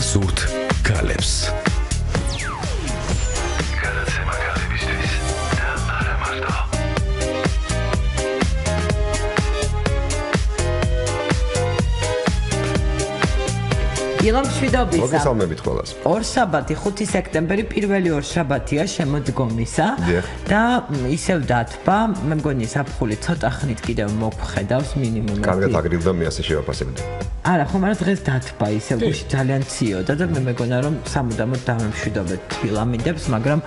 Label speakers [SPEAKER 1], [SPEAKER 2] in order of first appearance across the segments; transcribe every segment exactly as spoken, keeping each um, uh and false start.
[SPEAKER 1] სურთ ქალებს.
[SPEAKER 2] დილა მშვიდობისა.
[SPEAKER 3] მოგესალმებით ყველას.
[SPEAKER 2] ორ საბათი ხუთი სექტემბერი პირველი ორ შაბათია შემოდგომისა და ისევ დათბა, მე მგონი საფხული ცოტა ხნით კიდევ მოგხედავს მინიმუმ.
[SPEAKER 3] კარგად აგრილდა მე ასე შევაფასებდი.
[SPEAKER 2] არა, ხომ არა დღეს დათბა ისევ გუში ძალიან ციოდა და მე მეგონა რომ სამუდამოდ დამემშვიდობეთ ფილამინდებს, მაგრამ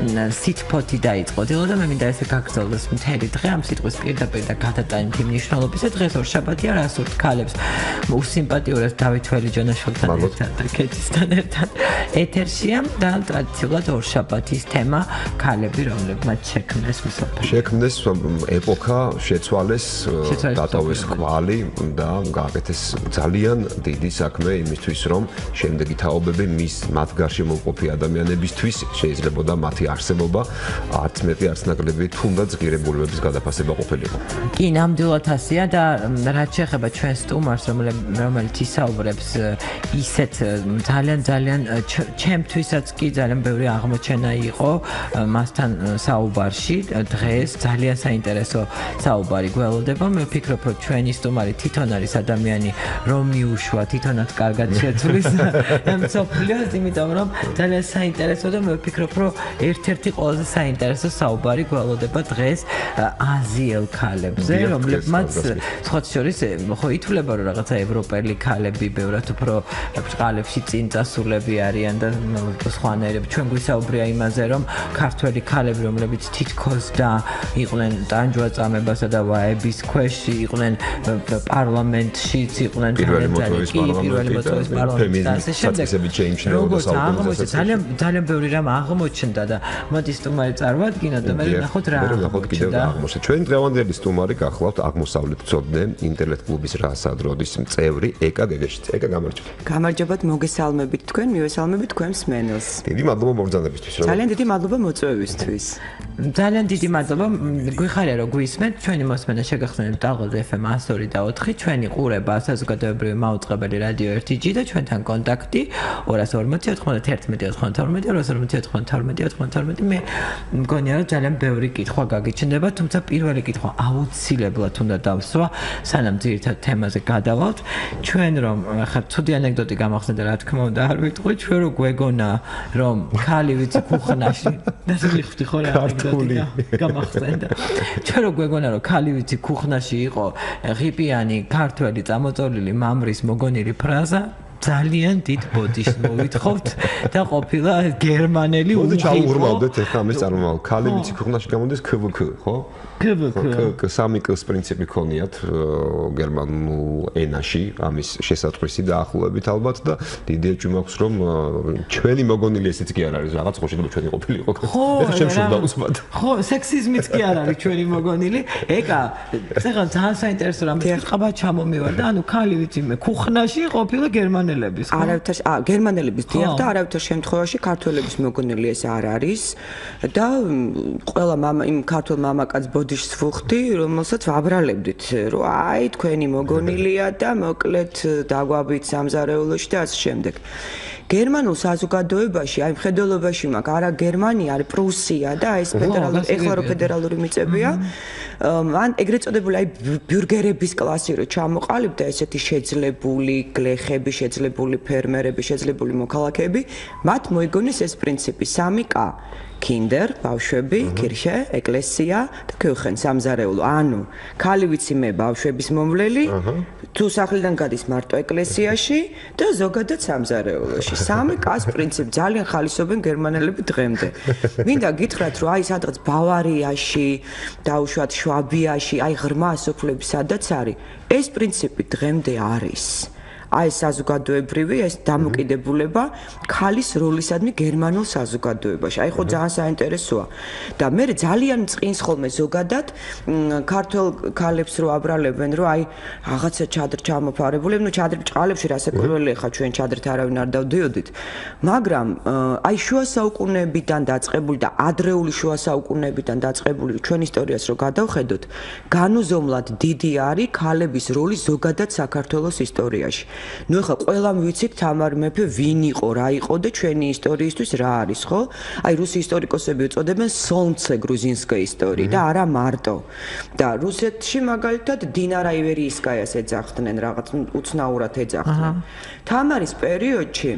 [SPEAKER 2] სითფოთი დაიწყო დილა და მე მინდა ესე გაგრძელდეს მთელი დღე ამ სიტყვის პირდაპირ და გადატანით იმ მნიშვნელობისა. დღეს ორ შაბათია, რას ვთქვით ქალებს უსიმპათიურებს დავით ველიჯონიშვილთან ერთად და კეთისთან ერთად ეთერშია და ტრადიციულად ორ შაბათის თემა ქალები, რომლებმაც შექმნეს მსოფლიო.
[SPEAKER 3] შექმნეს ეპოქა, შეცვალეს, დატოვეს კვალი და გააკეთეს ძალიან დიდი საქმე იმისთვის, რომ შემდეგი თაობები მის მათ გარშემო მყოფი ადამიანებისთვის შეიძლებოდა მათი არსებობა არც მეტი არც ნაკლები თუნდაც ღირებულებების გადაფასება ყოფილიყო.
[SPEAKER 2] კი, ნამდვილად ასეა და რაც შეეხება ჩვენ სტუმარს, რომელიც ისაუბრებს ისეთ ძალიან ძალიან ჩემთვისაც კი ძალიან ბევრი აღმოჩენა იყო მასთან საუბარში დღეს ძალიან საინტერესო საუბარი გველოდება. მე ვფიქრობ, რომ ჩვენი სტუმარი თვითონ არის ადამიანი, რომ მიუშვა თვითონაც კარგად შეცვლის მსოფლიოს, იმიტომ რომ ძალიან საინტერესო და მე ვფიქრობ, რომ ერთ-ერთი ყველაზე საინტერესო საუბარი გველოდება დღეს აზიელ ქალებზე, რომლებმაც სხვა შორის ხო ითვლება, რომ რაღაცა ევროპელი ქალები ბევრად უფრო ბრწყალებში წინ წასულები არიან და სხვანაირები. ჩვენ გვისაუბრია იმაზე, რომ ქართველი ქალები, რომლებიც თითქოს და იყვნენ ტანჯვა-წამებასა და ვაების ქვეშ, იყვნენ პარლამენტშიც, იყვნენ
[SPEAKER 3] პირველი მოწვევის პარლამენტი და
[SPEAKER 2] ასე შემდეგ. როგორც აღმოჩნდა, ძალიან ძალიან ბევრი რამ აღმოჩნდა და მოდი სტუმარი წარმოადგინოთ და მე ვნახოთ რა
[SPEAKER 3] აღმოჩნდა. ჩვენ დღევანდელი სტუმარი გახლავთ აღმოსავლეთ ცოდნე ინტერნეტ კლუბის რასადროდის წევრი ეკა გეგეშიც. ეკა გამარჯობა.
[SPEAKER 4] გამარჯობათ, მოგესალმებით თქვენ, მივესალმებით თქვენ მსმენელს.
[SPEAKER 3] დიდი მადლობა მოგზაურობისთვის.
[SPEAKER 4] ძალიან დიდი მადლობა მოწვევისთვის.
[SPEAKER 2] ძალიან დიდი მადლობა. გვიხარია რომ გვისმენთ. ჩვენი მოსმენა შეგახსენებთ ალღოზე ეფ ემ one oh three და four, ჩვენი ყურება საზოგადოებრივი მაუწყებელი რადიო one G და ჩვენთან კონტაქტი two forty ninety-one ninety-two ninety-two. მე მგონია რომ ძალიან ბევრი კითხვა გაგიჩნდება, თუმცა პირველი კითხვა აუცილებლად უნდა დავსვა, სანამ ძირითად თემაზე გადავალთ. ჩვენ რომ ახლა ცუდი ანეკდოტი გამახსენდა, რა თქმა უნდა, არ ვიტყვი, ჩვენ რო გვეგონა რომ ქალი ვიცი ქუხნაში და მიხდი ხო რა
[SPEAKER 3] ქართული
[SPEAKER 2] გამახსენდა. ჩვენ რო გვეგონა რომ ქალი ვიცი ქუხნაში იყო ღიპიანი ქართველი წამოწოლილი მამრის მოგონილი ფრაზა ძალიან დიდ ბოდიშს მოვითხოვთ და ყოფილა გერმანელი
[SPEAKER 3] უღი ჩაურმავდეთ ახლა ამის წარმომავლ ქალი ვიცი ქუხნაში გამოდის ქ ვ ქ ხო?
[SPEAKER 2] ქ ვ ქ
[SPEAKER 3] სამი კ-ს პრინციპი ქონიათ გერმანულ ენაში ამის შესატყვისი დაახლოებით ალბათ და დიდი ეჭვი მაქვს რომ ჩვენი მოგონილი ესეც კი არ არის რაღაც ხო შეიძლება ჩვენი ყოფილიყო. ეხლა შემშურდა უსმად.
[SPEAKER 2] ხო, სექსიზმიც კი არ არის ჩვენი მოგონილი. ეკა, ეხლა ძალიან საინტერესო რამე ყაბა ჩამომივარდა, ანუ ქალი ვიცი მე ქუხნაში ყოფილა გერმანელების.
[SPEAKER 4] არავითარ ა გერმანელების დიახ და არავითარ შემთხვევაში ქართველების მოგონილი ეს არ არის და ყველა მამა იმ ქართულ მამაკაც ბოდიშს ვუხდი, რომელსაც ვაბრალებდით, რომ აი თქვენი მოგონილია და მოკლედ დაგვაბით სამზარეულოში და ასე შემდეგ. გერმანულ საზოგადოებაში, აი მხედველობაში მაქვს, არა გერმანია, არის პრუსია და ეს ფედერალური, ეხლა რო ფედერალური მიწებია, ან ეგრეთ წოდებული აი ბიურგერების კლასი რო ჩამოყალიბდა, ესეთი შეძლებული გლეხები, შეძლებული ფერმერები, შეძლებული მოქალაქეები, მათ მოიგონეს ეს პრინციპი სამი კ. Kinder, ბავშვები, კირშე, ეკლესია და ქუხენ სამზარეულო. ანუ ქალი ვიცი მე ბავშვების მომვლელი, თუ სახლიდან გადის მარტო ეკლესიაში და ზოგადად სამზარეულოში. სამი კ-ს პრინციპი ძალიან ხალისობენ გერმანელები დღემდე. მინდა გითხრათ, რომ აი სადღაც ბავარიაში, დაუშვათ შვაბიაში, აი ღრმა სოფლები სადაც არის, ეს პრინციპი დღემდე არის. აი საზოგადოებრივი ეს დამოკიდებულება ქალის როლისადმი გერმანულ საზოგადოებაში. აი ხო ძალიან საინტერესოა. და მე ძალიან მწყინს ხოლმე ზოგადად ქართულ ქალებს რო აბრალებენ, რომ აი რაღაცა ჩადრ ჩამოფარებული, ნუ ჩადრ ბჭყალებში რასაკვირველია ხა ჩვენ ჩადრით არავინ არ დავდიოდით. მაგრამ აი შუა საუკუნეებიდან დაწყებული და ადრეული შუა საუკუნეებიდან დაწყებული ჩვენ ისტორიას რო გადავხედოთ, განუზომლად დიდი არის ქალების როლი ზოგადად საქართველოს ისტორიაში. ნუ ეხლა ყველამ ვიცით თამარ მეფე ვინ იყო, რა იყო და ჩვენი ისტორიისთვის რა არის, ხო? აი რუსი ისტორიკოსები უწოდებენ სოლნცე გრუზინსკაი ისტორია და არა მარტო. და რუსეთში მაგალითად დინარა ივერიისკაიას ეძახდნენ, რაღაც უცნაურად ეძახდნენ. თამარის პერიოდში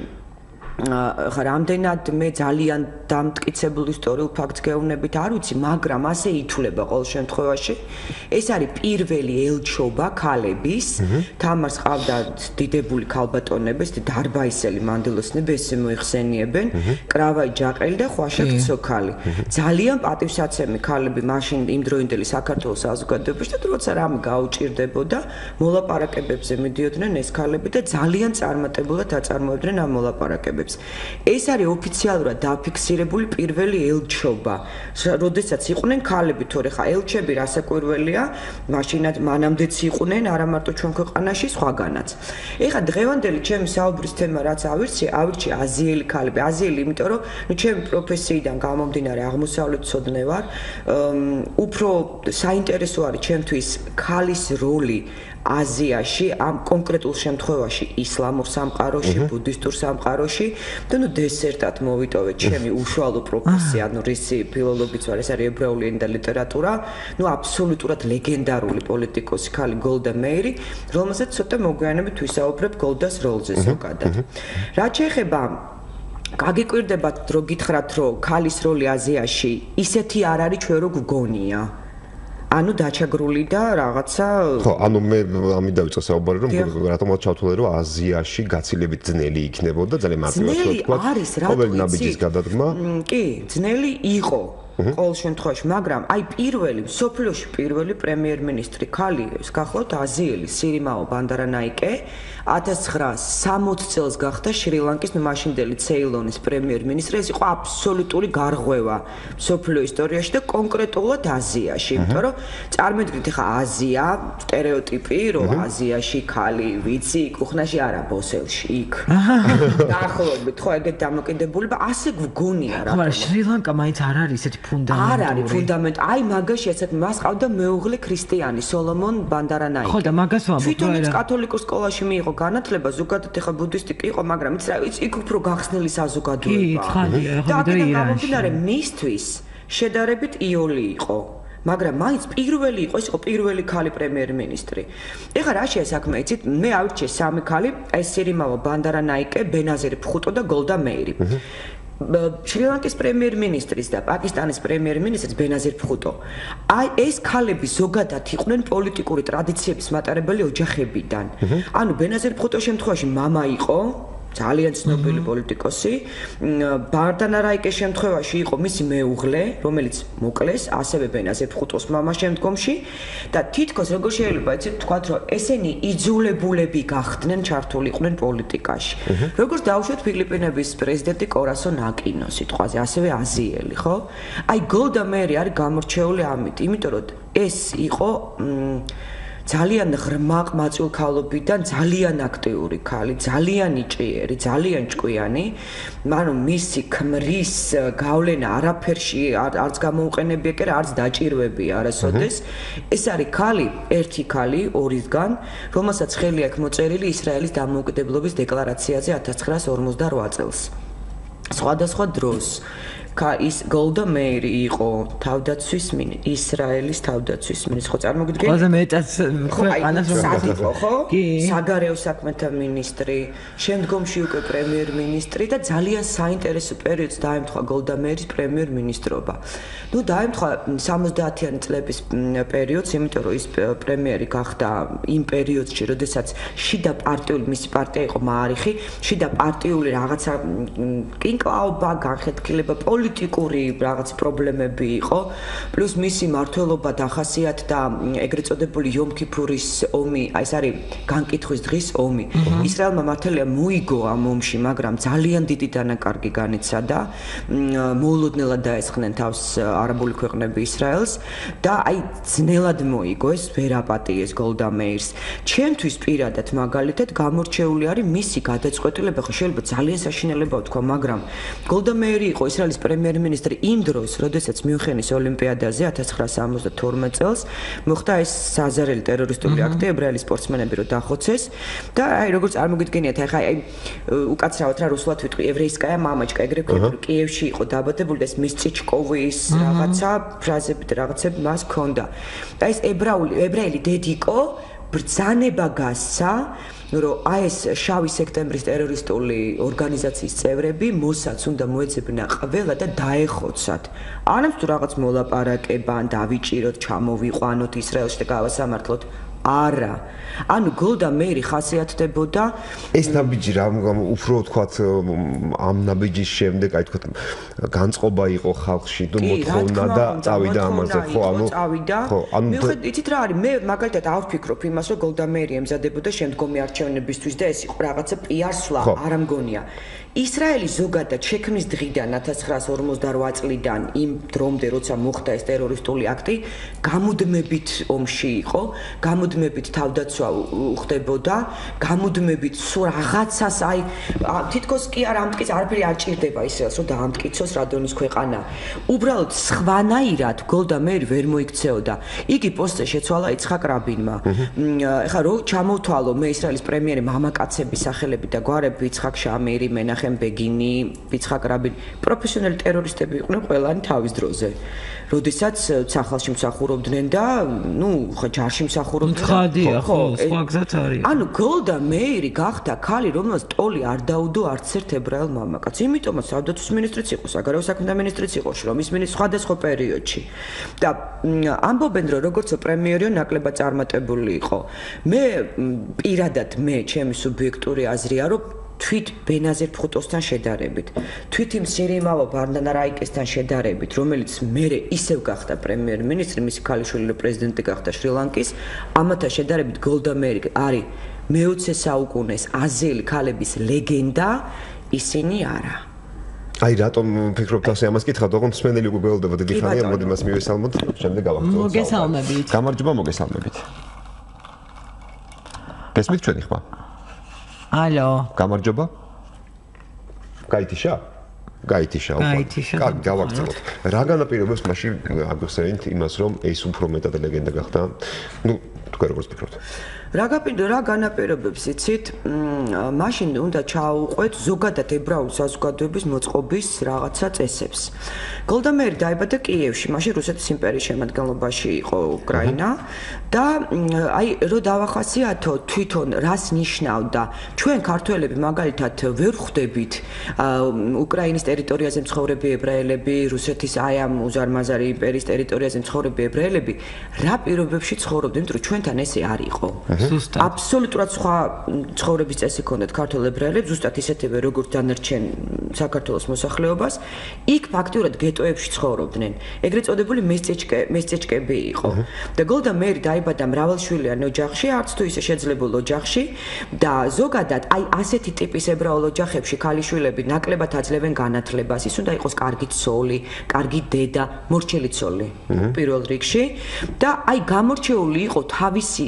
[SPEAKER 4] ხა რამდენად მე ძალიან დამტკიცებულ ისტორიულ ფაქტს გეუბნებით არ ვიცი, მაგრამ ასე ითვლება ყოველ შემთხვევაში. ეს არის პირველი ელჩობა ქალების, თამარს ყავდა დიდებული ქალბატონები, დარბაისელი მანდილოსნები, ესე მოიხსენიებენ, კრავაი ჯაყელი და ხვაშაკ ცოქალი. ძალიან პატივსაცემი ქალები მაშინ იმდროინდელი საქართველოს საზოგადოებაში და როცა რამე გაუჭირდებოდა, მოლაპარაკებებზე მიდიოდნენ ეს ქალები და ძალიან წარმატებულად აწარმოებდნენ ამ მოლაპარაკებებს. ეს არის ოფიციალურად დაფიქსირებული პირველი ელჩობა. როდესაც იყვნენ ქალები, თორე ხა ელჩები რასაკვირველია, მაშინაც მანამდეც იყვნენ, არა მარტო ჩვენ ქვეყანაში, სხვაგანაც. ეხლა დღევანდელი ჩემი საუბრის თემა რაც ავირჩი, ავირჩი აზიელი ქალები. აზიელი, იმიტომ რომ ნუ ჩემი პროფესიიდან გამომდინარე აღმოსავლეთცოდნე ვარ, უფრო საინტერესო არის ჩემთვის ქალის როლი აზიაში, ამ კონკრეტულ შემთხვევაში ისლამურ სამყაროში, ბუდისტურ სამყაროში და ნუ დესერტად მოვიტოვეთ ჩემი უშუალო პროფესია, ანუ რისი ფილოლოგიც ვარ, ეს არის ებრაული ენა და ლიტერატურა, ნუ აბსოლუტურად ლეგენდარული პოლიტიკოსი ქალი გოლდა მეირი, რომელსაც ცოტა მოგვიანებით ვისაუბრებ გოლდას როლზე ზოგადად. რაც შეეხება გაგიკვირდებათ რომ გითხრათ რომ ქალის როლი აზიაში ისეთი არ არის ჩვენ რო გგონია. ანუ დაჩაგრული და რაღაცა
[SPEAKER 3] ხო, ანუ მე ამით დავიწყე საუბარი რომ რატომაც ჩავთვალე რომ აზიაში გაცილებით ძნელი იქნებოდა ძალიან მარტივად თქვა. ყოველი ნაბიჯის გადადგმა.
[SPEAKER 4] კი, ძნელი იყო. ყოველ შემთხვევაში, მაგრამ აი პირველი, სოფლიოში პირველი პრემიერ-მინისტრი ქალი, ეს გახლავთ აზიელი სირიმაო ბანდარანაიკე, ათას ცხრაას სამოცი წელს გახდა შრი-ლანკის მაშინდელი ცეილონის პრემიერ-მინისტრი, ეს იყო აბსოლუტური გარღვევა სოფლიო ისტორიაში და კონკრეტულად აზიაში, იმიტომ რომ წარმოვიდგინეთ ახლა აზია, სტერეოტიპი, რომ აზიაში ქალი ვიცი, კუხნაში არა, ბოსელში, იქ. დაახლოებით, ხო, ეგეთ დამოკიდებულება, ასე გგონია რა.
[SPEAKER 2] მაგრამ შრი-ლანკა მაინც არ არის ესეთი ფუნდამენტური.
[SPEAKER 4] არ არის ფუნდამენტი. აი მაგაში ესეთ მას ყავდა მეუღლე ქრისტიანი სოლომონ ბანდარანაიკე.
[SPEAKER 2] ხო და მაგას ვამბობ.
[SPEAKER 4] თვითონაც კათოლიკურ სკოლაში მიიღო განათლება, ზოგადად ეხა ბუდისტი კი იყო, მაგრამ იცი რა ვიცი, იქ უფრო გახსნილი საზოგადოება.
[SPEAKER 2] კი, ცხადია, ხო და ირანში.
[SPEAKER 4] და მისთვის შედარებით იოლი იყო. მაგრამ მაინც პირველი იყო, ეს იყო პირველი ქალი პრემიერ-მინისტრი. ეხლა რა შეა საქმე, იცით, მე ავირჩიე სამი ქალი, ეს სირიმაო ბანდარანაიკე, ბენაზირი ფხუტო და გოლდა მეირი. შრი-ლანკის პრემიერ-მინისტრის და პაკისტანის პრემიერ-მინისტრის ბენაზირ ფხუტო. აი ეს ქალები ზოგადად იყვნენ პოლიტიკური ტრადიციების მატარებელი ოჯახებიდან. ანუ ბენაზირ ფხუტოს შემთხვევაში მამა იყო ძალიან ცნობილი პოლიტიკოსი, ბანდარანაიკეს შემთხვევაში იყო მისი მეუღლე, რომელიც მოკლეს, ასევე ბენაზირ ფხუტოს მამა შემდგომში და თითქოს როგორ შეიძლება იცით თქვათ, რომ ესენი იძულებულები გახდნენ, ჩართული იყვნენ პოლიტიკაში. როგორც დავუშვათ ფილიპინების პრეზიდენტი კორასონ აკინო სიტყვაზე, ასევე აზიელი, ხო? აი გოლდა მეირი არის გამორჩეული ამით, იმიტომ რომ ეს იყო ძალიან ღრმა ყმაწვილ ქალობიდან ძალიან აქტიური ქალი, ძალიან იჭიერი, ძალიან ჭკვიანი, ანუ მისი ქმრის გავლენა არაფერში არც გამოუყენებია, კი არც დაჭირვებია არასოდეს. ეს არის ქალი, ერთი ქალი ორისგან, რომელსაც ხელი აქვს მოწერილი ისრაელის დამოუკიდებლობის დეკლარაციაზე ათას ცხრაას ორმოცდარვა წელს. სხვადასხვა დროს ის გოლდა მეირი იყო თავდაცვის მინისტრი, ისრაელის თავდაცვის მინისტრი, ხო წარმოგიდგენთ?
[SPEAKER 2] ყველაზე მეტად ქვეყანას
[SPEAKER 4] რომ იყო, ხო? საგარეო საქმეთა მინისტრი, შემდგომში უკვე პრემიერ-მინისტრი და ძალიან საინტერესო პერიოდს დაემთხვა გოლდა მეირის პრემიერ-მინისტრობა. ნუ დაემთხვა სამოცდაათიანი წლების პერიოდს, იმიტომ რომ ის პრემიერი გახდა იმ პერიოდში, როდესაც შიდა პარტიული, მისი პარტია იყო მაარიხი, შიდა პარტიული რაღაცა კინკლაობა, განხეთქილება, პოლიტიკური რაღაც პრობლემები იყო, პლუს მისი მმართველობა დახასიათდა ეგრეთ წოდებული იომ-ქიფურის ომი, აი ეს არის განკითხვის დღის ომი. ისრაელმა მართალია მოიგო ამ ომში, მაგრამ ძალიან დიდი დანაკარგი განიცადა. მოულოდნელად დაესხნენ თავს არაბული ქვეყნები ისრაელს და აი ძნელად მოიგო, ეს ვერ აპატიეს გოლდა მეირს. ჩემთვის პირადად მაგალითად გამორჩეული არის მისი გადაწყვეტილება, ხო შეიძლება ძალიან საშინელებაა თქვა, მაგრამ გოლდა მეირი იყო ისრაელის პრემიერ-მინისტრი იმ დროს, როდესაც მიუნხენის ოლიმპიადაზე ათას ცხრაასა ორმოცდათორმეტ წელს მოხდა ეს საზარელი ტერორისტული აქტი ებრაელი სპორტსმენები რო დახოცეს და აი როგორც წარმოგიდგენიათ ახლა აი უკაცრავად რა რუსულად ვიტყვი ევრეისკაია მამაჩკა ეგრე ქონდა კიევში იყო დაბადებული და ეს მისწიჩკოვის რაღაცა ფრაზები და რაღაცები მას ქონდა და ეს ებრაული ებრაელი დედიკო ბრძანება გასცა რომ აი ეს შავი სექტემბრის ტერორისტული ორგანიზაციის წევრები მოსადს უნდა მოეძებნა ყველა და დაეხოცათ. არამედ თუ რაღაც მოლაპარაკება ან დავიჭიროთ, ჩამოვიყვანოთ ისრაელში და გავასამართლოთ. არა. ანუ გოლდა მეირი ხასიათდებოდა
[SPEAKER 3] ეს ნაბიჯი რა უფრო ვთქვათ ამ ნაბიჯის შემდეგ აი ვთქვათ განწყობა იყო ხალხში თუ მოთხოვნა და წავიდა ამაზე ხო ანუ
[SPEAKER 4] ხო ანუ მიუხედავად იცით რა არის მე მაგალითად არ ვფიქრობ იმას რომ გოლდა მეირი ემზადებოდა შემდგომი არჩევნებისთვის და ეს იყო რაღაცა პიარსვლა არ ამგონია ისრაელი ზოგადად შექმნის დღიდან ათას ცხრაასა ორმოცდარვა წლიდან იმ დრომდე როცა მოხდა ეს ტერორისტული აქტი გამუდმებით ომში იყო გამუდმებით თავდაცვა უხდებოდა გამუდმებით სულ რაღაცას აი თითქოს კი არ ამტკიც არაფერი არ ჭირდება ისრაელს რომ დაამტკიცოს რა დონის ქვეყანა უბრალოდ სხვანაირად გოლდა მეირი ვერ მოიქცეოდა იგი პოსტზე შეცვალა იცხაკ რაბინმა ეხლა რო ჩამოვთვალო მე ისრაელის პრემიერი მამაკაცების სახელები და გვარები იცხაკ შამირი მენახემ ბეგინი იცხაკ რაბინი პროფესიონალი ტერორისტები იყვნენ ყველანი თავის დროზე როდესაც სახალში მსახურობდნენ და ნუ ხო ჯარში მსახურობდნენ
[SPEAKER 2] ცხადია ხო სხვა გზაც არის
[SPEAKER 4] ანუ გოლდა მეირი გახდა ქალი რომელსაც ტოლი არ დაუდო არც ერთ ებრაელ მამაკაცს იმიტომაც თავდაცვის მინისტრიც იყო საგარეო საქმეთა მინისტრიც იყო შრომის მინისტრი სხვადასხვა პერიოდში და ამბობენ რომ როგორც პრემიერო ნაკლებად წარმატებული იყო მე პირადად მე ჩემი სუბიექტური აზრია რომ თვით ბენაზერ ფხუტოსთან შედარებით თვით იმ სირიმავო ბარდანა რაიკესთან შედარებით რომელიც მერე ისევ გახდა პრემიერ-მინისტრი მისი ქალიშვილი პრეზიდენტი გახდა შრი-ლანკის ამათან შედარებით გოლდა მეირი არის მეოცე საუკუნეს აზიელი ქალების ლეგენდა ისინი არა
[SPEAKER 3] აი რატომ ფიქრობთ ასე ამას კითხავთ ოღონდ მსმენელი უკვე გველდება დიდი ხანია მოდი მას მივესალმოთ შემდეგ გავახსოვოთ
[SPEAKER 2] მოგესალმებით
[SPEAKER 3] გამარჯობა მოგესალმებით გესმით ჩვენი ხმა
[SPEAKER 2] ალო
[SPEAKER 3] გამარჯობა გაითიშა გაითიშა
[SPEAKER 2] გაითიშა
[SPEAKER 3] კარგი გავაგრძელოთ რა განაპირობებს მაშინ აგხსენით იმას რომ ეს უფრო მეტად ლეგენდა გახდა ნუ თქვენ როგორც ფიქრობთ
[SPEAKER 4] რა გაპირდო რა განაპირობებს იცით მაშინ უნდა ჩაუყვეთ ზოგადად ებრაული საზოგადოების მოწყობის რაღაცა წესებს გოლდა მეირი დაიბადა კიევში მაშინ რუსეთის იმპერიის შემადგენლობაში იყო უკრაინა და აი რო დავახასიათო თვითონ რას ნიშნავდა ჩვენ ქართველები მაგალითად ვერ ხვდებით უკრაინის ტერიტორიაზე მცხოვრები ებრაელები რუსეთის აი ამ უზარმაზარი იმპერიის ტერიტორიაზე მცხოვრები ებრაელები რა პირობებში ცხოვრობდნენ იმიტომ რომ ჩვენთან ესე არ იყო აბსოლუტურად სხვა ცხოვრების წესი ჰქონდათ ქართველ ებრაელებს ზუსტად ისეთივე როგორც დანარჩენ საქართველოს მოსახლეობას იქ ფაქტურად გეტოებში ცხოვრობდნენ ეგრეთ წოდებული მესწეჭკე მესწეჭკები იყო და გოლდა მეირი დაიბადა მრავალშვილიან ოჯახში არც თუ ისე შეძლებულ ოჯახში და ზოგადად აი ასეთი ტიპის ებრაულ ოჯახებში ქალიშვილები ნაკლებად აძლევენ განათლებას ის უნდა იყოს კარგი ცოლი კარგი დედა მორჩილი ცოლი პირველ რიგში და აი გამორჩეული იყო თავისი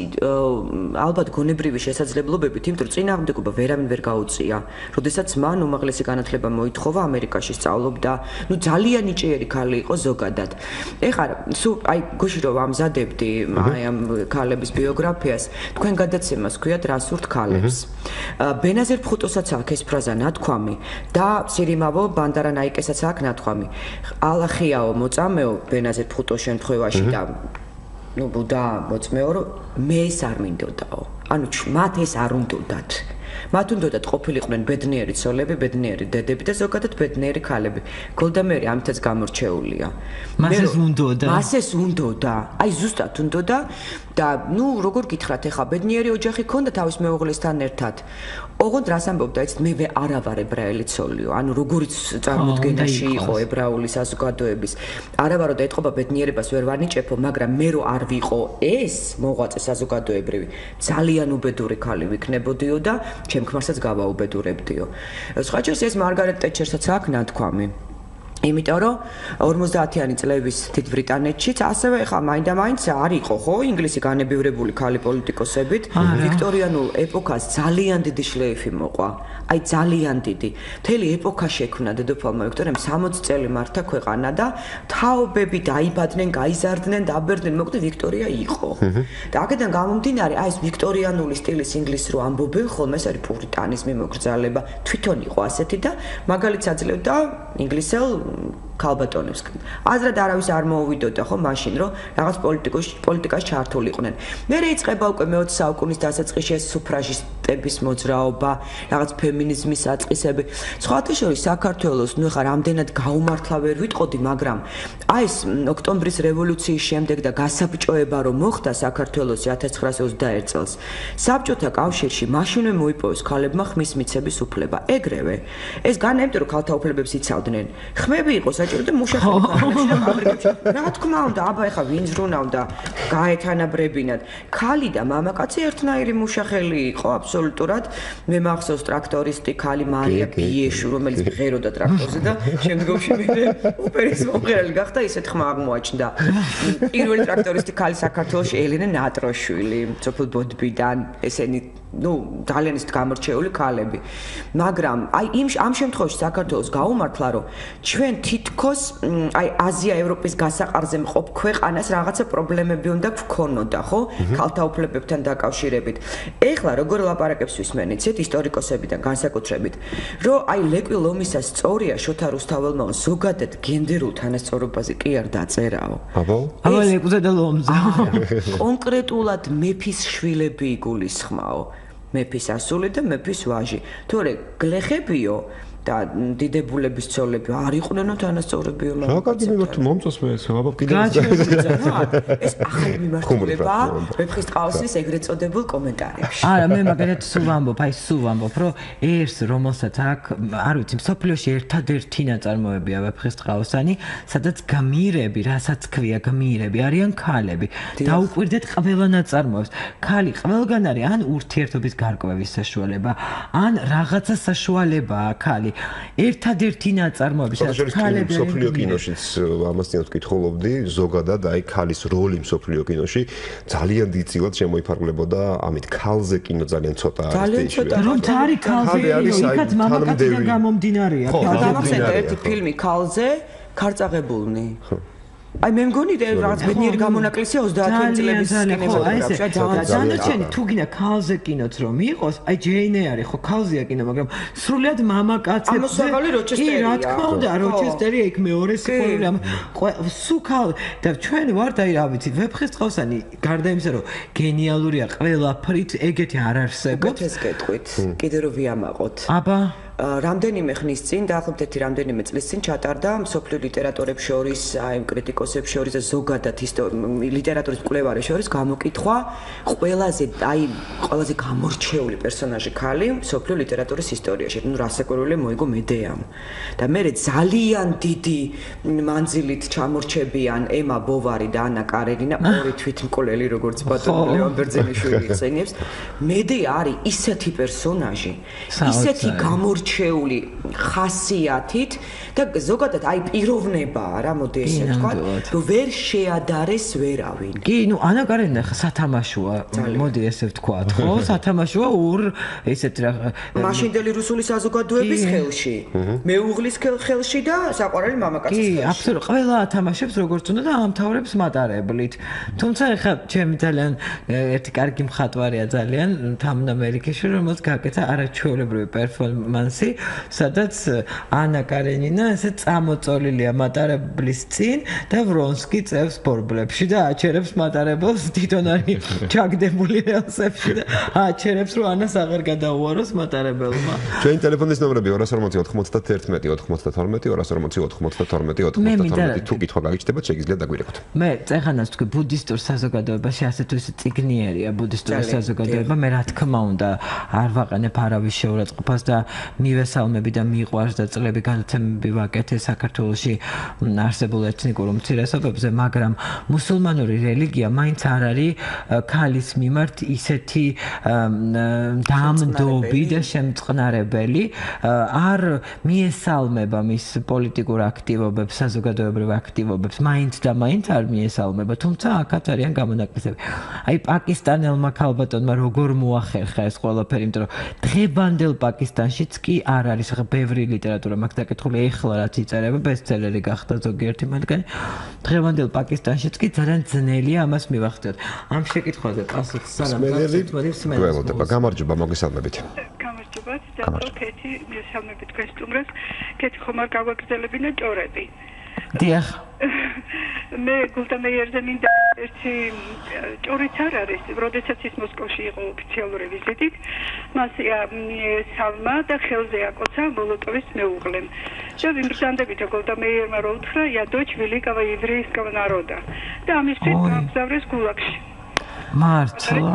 [SPEAKER 4] ალბათ გონებრივი შესაძლებლობებით, იმიტომ რომ წინააღმდეგობა ვერავინ ვერ გაუწია. როდესაც მან უმაღლესი განათლება მოითხოვა ამერიკაში სწავლობდა, ну ძალიან ნიჭიერი ქალი იყო ზოგადად. ეხლა სულ აი გუშინ რომ ამზადებდი აი ამ ქალების ბიოგრაფიას, თქვენ გადაცემას ქვიათ რა სურთ ქალებს. ბენაზერ ფხუტოსაც აქვს ეს ფრაზა ნათქვამი და სირიმავო ბანდარა ნაიკესაც აქვს ნათქვამი. ალახიაო მოწამეო ბენაზერ ფხუტოს შემთხვევაში და ну буда მოწმეო რომ მე ეს არ მინდოდაო ანუ მათ ეს არ უნდოდათ მათ უნდოდათ ყოფილიყვნენ ბედნიერი ცოლები ბედნიერი დედები და ზოგადად ბედნიერი ქალები გოლდა მეირი ამითაც გამორჩეულია
[SPEAKER 2] მას ეს უნდოდა
[SPEAKER 4] მას ეს უნდოდა აი ზუსტად უნდოდა და ну როგორ გითხრათ ეხა ბედნიერი ოჯახი ქონდა თავის მეუღლესთან ერთად ოღონდ რას ამბობდა იცით მე არა ვარ ებრაელი ცოლიო ანუ როგორიც წარმოდგენაში იყო ებრაული საზოგადოების არა ვარო და ეთყობა ბედნიერებას ვერ ვარნიჭებო მაგრამ მე რო არ ვიყო ეს მოღვაწე საზოგადოებრივი ძალიან უბედური ქალი ვიქნებოდიო და ჩემ ქმარსაც გავაუბედურებდიო სხვაჯერს ეს მარგარეტ ტეჩერსაც აქვს ნათქვამი იმიტომ რომ ორმოცდაათიანი წლების დიდ ბრიტანეთშიც ასევე ხა მაინდა-მაინც არ იყო ხო ინგლისი განებივრებული ქალი პოლიტიკოსებით ვიქტორიანულ ეპოქას ძალიან დიდი შლეიფი მოყვა აი ძალიან დიდი მთელი ეპოქა შექმნა დედოფალმა ვიქტორიამ სამოცი წელი მართა ქვეყანა და თაობები დაიბადნენ გაიზარდნენ დაბერდნენ მოკლედ ვიქტორია იყო და აქედან გამომდინარე აი ეს ვიქტორიანული სტილის ინგლისს რო ამბობენ ხოლმე ეს არის პურიტანიზმი მოგრძალება თვითონ იყო ასეთი და მაგალითს აძლევდა ინგლისელ ქალბატონებს. აზრად არავის არ მოუვიდოდა ხო მაშინ რომ რაღაც პოლიტიკაში პოლიტიკაში ჩართულიყვნენ. მე რეიწყება უკვე მეოცე საუკუნის დასაწყისში ეს სუფრაჟისტების მოძრაობა, რაღაც ფემინიზმის აწყისები. სხვათა შორის საქართველოს ნუ ხა რამდენად გაუმართლა ვერ ვიტყოდი, მაგრამ აი ეს ოქტომბრის რევოლუციის შემდეგ და გასაბჭოება რომ მოხდა საქართველოს ათას ცხრაასი ოცდაერთი წელს. საბჭოთა კავშირში მაშინვე მოიპოვეს ქალებმა ხმის მიცემის უფლება. ეგრევე ეს განაიმტო რომ ქალთა უფლებებს იცავდნენ. ხმები იყო და მუშახელი ქალებში და ფაბრიკებში. რა თქმა უნდა, აბა ეხა ვინ ზრუნავდა გაეთანაბრებინათ. ქალი და მამაკაცი ერთნაირი მუშახელი იყო აბსოლუტურად. მე მახსოვს ტრაქტორისტი ქალი მარია ბიეში, რომელიც მღეროდა ტრაქტორზე და შემდგომში მე ოპერის მომღერალი გახდა, ისეთ ხმა აღმოაჩნდა. პირველი ტრაქტორისტი ქალი საქართველოში ელენე ნატროშვილი, სოფელ ბოდბიდან, ესენი ну, ძალიან ისეთ გამორჩეული ქალები. მაგრამ აი იმ ამ შემთხვევაში საქართველოს გაუმართლა, რომ ჩვენ თითქოს აი აზია ევროპის გასაყარზე მყოფ ქვეყანას რაღაცა პრობლემები უნდა გქონოდა, ხო? ქალთა უფლებებთან დაკავშირებით. ეხლა როგორ ლაპარაკებს ვისმენიცით ისტორიკოსებიდან განსაკუთრებით, რომ აი ლეკვი ლომისას სწორია შოთა რუსთაველმა ზოგადად გენდერულ თანასწორობაზე კი არ დაწერაო.
[SPEAKER 2] აბა? აბა ლეკვზე და ლომზე.
[SPEAKER 4] კონკრეტულად მეფის შვილები იგულისხმაო. მეფის ასული და მეფის ვაჟი. თორე გლეხებიო და დიდებულების ცოლები არ იყვნენ თანასწორებიო მაგრამ.
[SPEAKER 3] რა კარგი მიმართ მომწონს მე ეს აბა კიდევ
[SPEAKER 4] ეს ახალი მიმართულება მეფის ყავსის ეგრეთ წოდებულ კომენტარებში.
[SPEAKER 2] არა მე მაგალითად სულ ვამბობ, აი სულ ვამბობ, რომ ეს რომელსაც აქ არ ვიცი, მსოფლიოში ერთადერთი ნაწარმოებია მეფის ყავსანი, სადაც გმირები, რასაც ქვია გმირები, არიან ქალები. დაუკვირდეთ ყველა ნაწარმოებს. ქალი ყველგან არის ან ურთიერთობის გარკვევის საშუალება, ან რაღაცა საშუალებაა ქალი. ერთადერთი ნაწარმოები
[SPEAKER 3] სადაც ქალები მსოფლიო კინოშიც ამასთანავე ვკითხულობდი ზოგადად აი ქალის როლი მსოფლიო კინოში ძალიან დიდწილად შემოიფარგლებოდა ამით ქალზე კინო ძალიან ცოტა
[SPEAKER 4] არის
[SPEAKER 2] რომ თარი ქალზე იქაც მამაკაციდან გამომდინარეა
[SPEAKER 4] გამახსენდა ერთი ფილმი ქალზე ქარწაღებულნი აი მე მგონი რაღაც ბედნიერი გამონაკლისია ოცდაათი წლების კინემატოგრაფში.
[SPEAKER 2] დანარჩენი თუ გინდა ქალზე კინოც რომ იყოს, აი ჯეინ ეარი ხო ქალზეა კინო, მაგრამ სრულიად მამაკაცებზე.
[SPEAKER 4] ამოსაღალი როჩესტერია.
[SPEAKER 2] კი, რა თქმა უნდა, როჩესტერია იქ მეორე სიყვარული ამ სულ ქალ და ჩვენ ვართ აი რა ვიცი, ვეფხისტყაოსანი გარდა იმისა რომ გენიალურია ყველაფრით, ეგეთი არ არსებობს.
[SPEAKER 4] ეს გეტყვით, კიდე რომ ვიამაყოთ.
[SPEAKER 2] აბა
[SPEAKER 4] რამდენიმე ხნის წინ, დაახლოებით რამდენიმე წლის წინ ჩატარდა მსოფლიო ლიტერატურებს შორის, აი კრიტიკოსებს შორის და ზოგადად ლიტერატურის მკვლევარებს შორის გამოკითხვა ყველაზე აი ყველაზე გამორჩეული პერსონაჟი ქალი მსოფლიო ლიტერატურის ისტორიაში. ნუ რასაკვირველია მოიგო მედეამ. და მე ძალიან დიდი მანძილით ჩამორჩებიან ემა ბოვარი და ანა კარენინა, ორი თვითმკვლელი, როგორც ბატონი ლევან ბერძენიშვილი იხსენიებს. მედე არის ისეთი პერსონაჟი, ისეთი გამორჩეული ჩეული ხასიათით და ზოგადად აი პიროვნებაა რა მოდი ესე ვთქვა რომ ვერ შეადარეს ვერავინ.
[SPEAKER 2] კი, ნუ ანა კარენინა სათამაშოა, მოდი ესე ვთქვა, ხო? სათამაშოა ორ ესეთ რა
[SPEAKER 4] მაშინდელი რუსული საზოგადოების ხელში, მეუღლის ხელში და საყვარელი მამაკაცის ხელში.
[SPEAKER 2] კი, აბსოლუტურად ყველა ათამაშებს როგორც უნდა და ამთავრებს მატარებლით. თუმცა ეხლა ჩემი ძალიან ერთი კარგი მხატვარია ძალიან თამნა მელიქიშვილი, რომელიც გაკეთა არაჩვეულებრივი პერფორმანსი სადაც ანა კარენინა ესე წამოწოლილია მატარებლის წინ და ვრონსკი წევს ბორბლებში და აჩერებს მატარებელს თვითონ არის ჩაგდებული რელსებში და აჩერებს რომ ანას აღარ გადაუაროს მატარებელმა.
[SPEAKER 3] ჩვენი ტელეფონის ნომრები ორი ორმოცი ოთხმოცდაათი ოცდაათი ორი ორმოცი ოცდაათი ოცდაათი თუ კითხვა გაგიჩნდებათ შეგიძლიათ დაგვირეკოთ.
[SPEAKER 2] მე წეხანას თქვი ბუდისტურ საზოგადოებაში ასეთ ისე ციგნიერია ბუდისტური საზოგადოება მე რა თქმა უნდა არ ვაყენებ არავის შეურაცხყოფას და მივესალმები და მიყვარს და წლები განათლები ვაკეთე საქართველოში არსებულ ეთნიკურ უმცირესობებზე, მაგრამ მუსულმანური რელიგია მაინც არ არის ქალის მიმართ ისეთი დამდობი და შემწყნარებელი, არ მიესალმება მის პოლიტიკურ აქტივობებს, საზოგადოებრივ აქტივობებს, მაინც და მაინც არ მიესალმება, თუმცა აქაც არიან გამონაკლისები. აი პაკისტანელმა ქალბატონმა როგორ მოახერხა ეს ყველაფერი, იმიტომ რომ დღევანდელ პაკისტანშიც კი არ არის, ხა ბევრი ლიტერატურა მაქვს დაკითხული, ეხლა რაც იწერება, ბესტსელერი გახდა ზოგიერთი მათგანი. დღევანდელ პაკისტანშიც კი ძალიან ძნელია ამას მივახციოთ. ამ შეკითხვაზე პასუხს სალამ
[SPEAKER 3] გველოდება. გამარჯობა, მოგესალმებით.
[SPEAKER 1] გამარჯობა, დიახ, კეთი, მოგესალმებით თქვენ სტუმრებს. კეთი ხომ არ გავაგრძელებინა ჭორები.
[SPEAKER 2] დიახ.
[SPEAKER 1] მე გულდამეიერზე მინდა ერთი ჭორიც არ არის, როდესაც ის მოსკოვში იყო ოფიციალური ვიზიტით, მას სალმა და ხელზე აკოცა მოლოტოვის მეუღლემ. და ვიმბრძანდებით გულდამეიერმა რო უთხრა, я дочь великого еврейского народа. და ამისთვის გამგზავრეს გულაგში.
[SPEAKER 2] მართლა.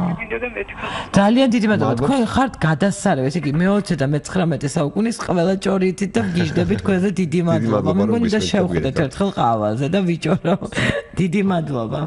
[SPEAKER 2] ძალიან დიდი მადლობა. თქვენ ხართ გადასარევ, ესე იგი მეოცე და მეცხრამეტე საუკუნის ყველა ჭორი იცით და ვგიჟდებით თქვენზე დიდი მადლობა. მე მგონი და შევხვდეთ ერთხელ ყავაზე და ვიჭორო. დიდი მადლობა.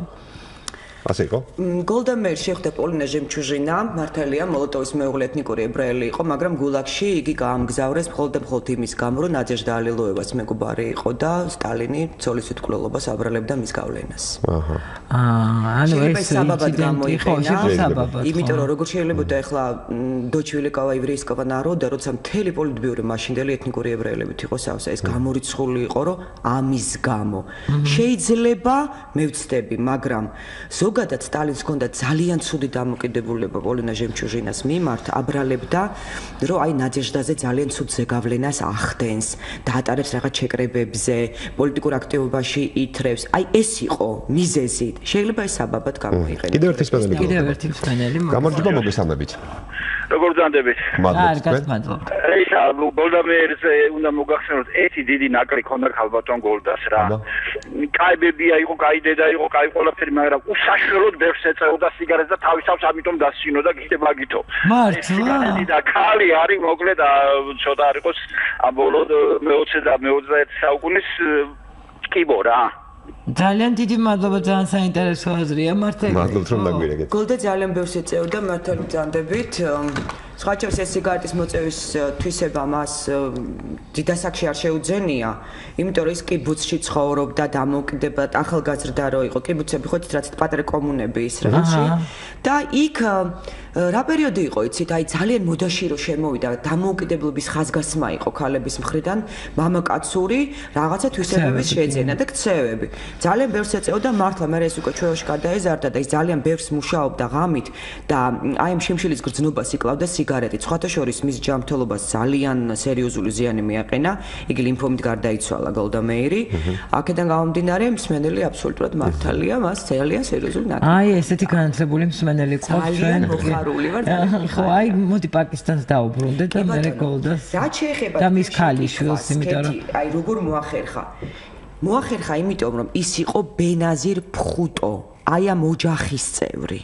[SPEAKER 3] ასე იყო?
[SPEAKER 4] გოლდა მეირ შეხვდა პოლინა ჟემჩუჟინა, მართალია, მოლოტოვის მეუღლე ეთნიკური ებრაელი იყო, მაგრამ გულაგში იგი გაამგზავრეს მხოლოდ და მხოლოდ იმის გამო, რომ ნაძეჟდა ალილოევას მეგობარი იყო და სტალინი ცოლის უთქმულობას აბრალებდა მის გავლენას.
[SPEAKER 2] აჰა. აა, ანუ ეს ინციდენტი ხო, საბაბად.
[SPEAKER 4] იმიტომ რომ როგორ შეიძლება და ეხლა дочь великого еврейского народа, როცა მთელი პოლიტბიურო მაშინდელი ეთნიკური ებრაელებით იყო სავსე, ეს გამორიცხული იყო, რომ ამის გამო. შეიძლება მე ვცდები, მაგრამ ზოგადად სტალინს ჰქონდა ძალიან ცუდი დამოკიდებულება პოლინა ჟემჩუჟინას მიმართ, აბრალებდა, რომ აი ნაძეჟდაზე ძალიან ცუდ ზეგავლენას ახდენს, დაატარებს რაღაც შეკრებებზე, პოლიტიკურ აქტივობაში ითრევს. აი ეს იყო მიზეზი. შეიძლება ეს საბაბად გამოიყენოს.
[SPEAKER 3] კიდევ ერთი მსმენელი.
[SPEAKER 2] კიდევ ერთი მსმენელი.
[SPEAKER 3] გამარჯობა, მოგესალმებით.
[SPEAKER 5] როგორ ძანდებით?
[SPEAKER 2] კარგად, მადლობა.
[SPEAKER 5] ისა გოლდამეირზე უნდა მოგახსენოთ, ერთი დიდი ნაკლი ქონდა ქალბატონ გოლდას რა. კაი ბებია იყო, კაი დედა იყო, კაი ყველაფერი, მაგრამ უსაშველოდ ბევრს ეწეოდა სიგარეტს და თავისავს ამიტომ დასცინოდა გიხდება გითო.
[SPEAKER 2] მართლა?
[SPEAKER 5] და ქალი არის მოკლედ ცოტა არ იყოს ამ ბოლო მეოცე და მეოცდაერთი საუკუნის კიბო რა.
[SPEAKER 2] ძალიან დიდი მადლობა, ძალიან საინტერესო აზრია, მართლა.
[SPEAKER 3] მადლობთ რომ დაგვირეკეთ.
[SPEAKER 4] გოლდა ძალიან ბევრს ეწეოდა, მართალი ბრძანდებით. სხვაჩევს ეს სიგარეტის მოწევის თვისება მას დიდასაკში არ შეუძენია, იმიტომ რომ ის კიბუცში ცხოვრობდა, დამოუკიდება, ახალგაზრდა რო იყო, კიბუცები ხო იცით, რაც პატარა კომუნები ისრაელში. და იქ რა პერიოდი იყო, იცით, აი ძალიან მოდაში რო შემოვიდა, დამოუკიდებლობის ხაზგასმა იყო ქალების მხრიდან, მამაკაცური რაღაცა თვისებების შეძენა და ქცევები. ძალიან ბევრს ეწეოდა მართლა, მე ეს უკვე ჩვეუში გადაეზარდა და ის ძალიან ბევრს მუშაობდა ღამით და აი ამ შიმშილის გრძნობას იკლავდა სიგარეტი. სხვათა შორის მის ჯანმრთელობას ძალიან სერიოზული ზიანი მიაყენა. იგი ლიმფომით გარდაიცვალა გოლდა მეირი. აქედან გამომდინარე, მსმენელი აბსოლუტურად მართალია, მას ძალიან სერიოზული ნაკლებია.
[SPEAKER 2] აი ესეთი განათლებული მსმენელი ყავს ჩვენ.
[SPEAKER 4] მოხარული ვარ.
[SPEAKER 2] ხო, აი მოდი პაკისტანს დაუბრუნდეთ და მე გოლდას.
[SPEAKER 4] რა შეეხება
[SPEAKER 2] და მის ქალიშვილს, იმიტომ რომ
[SPEAKER 4] აი როგორ მოახერხა. მოახერხა იმიტომ რომ ის იყო ბენაზირ ფხუტო, აი ამ ოჯახის წევრი.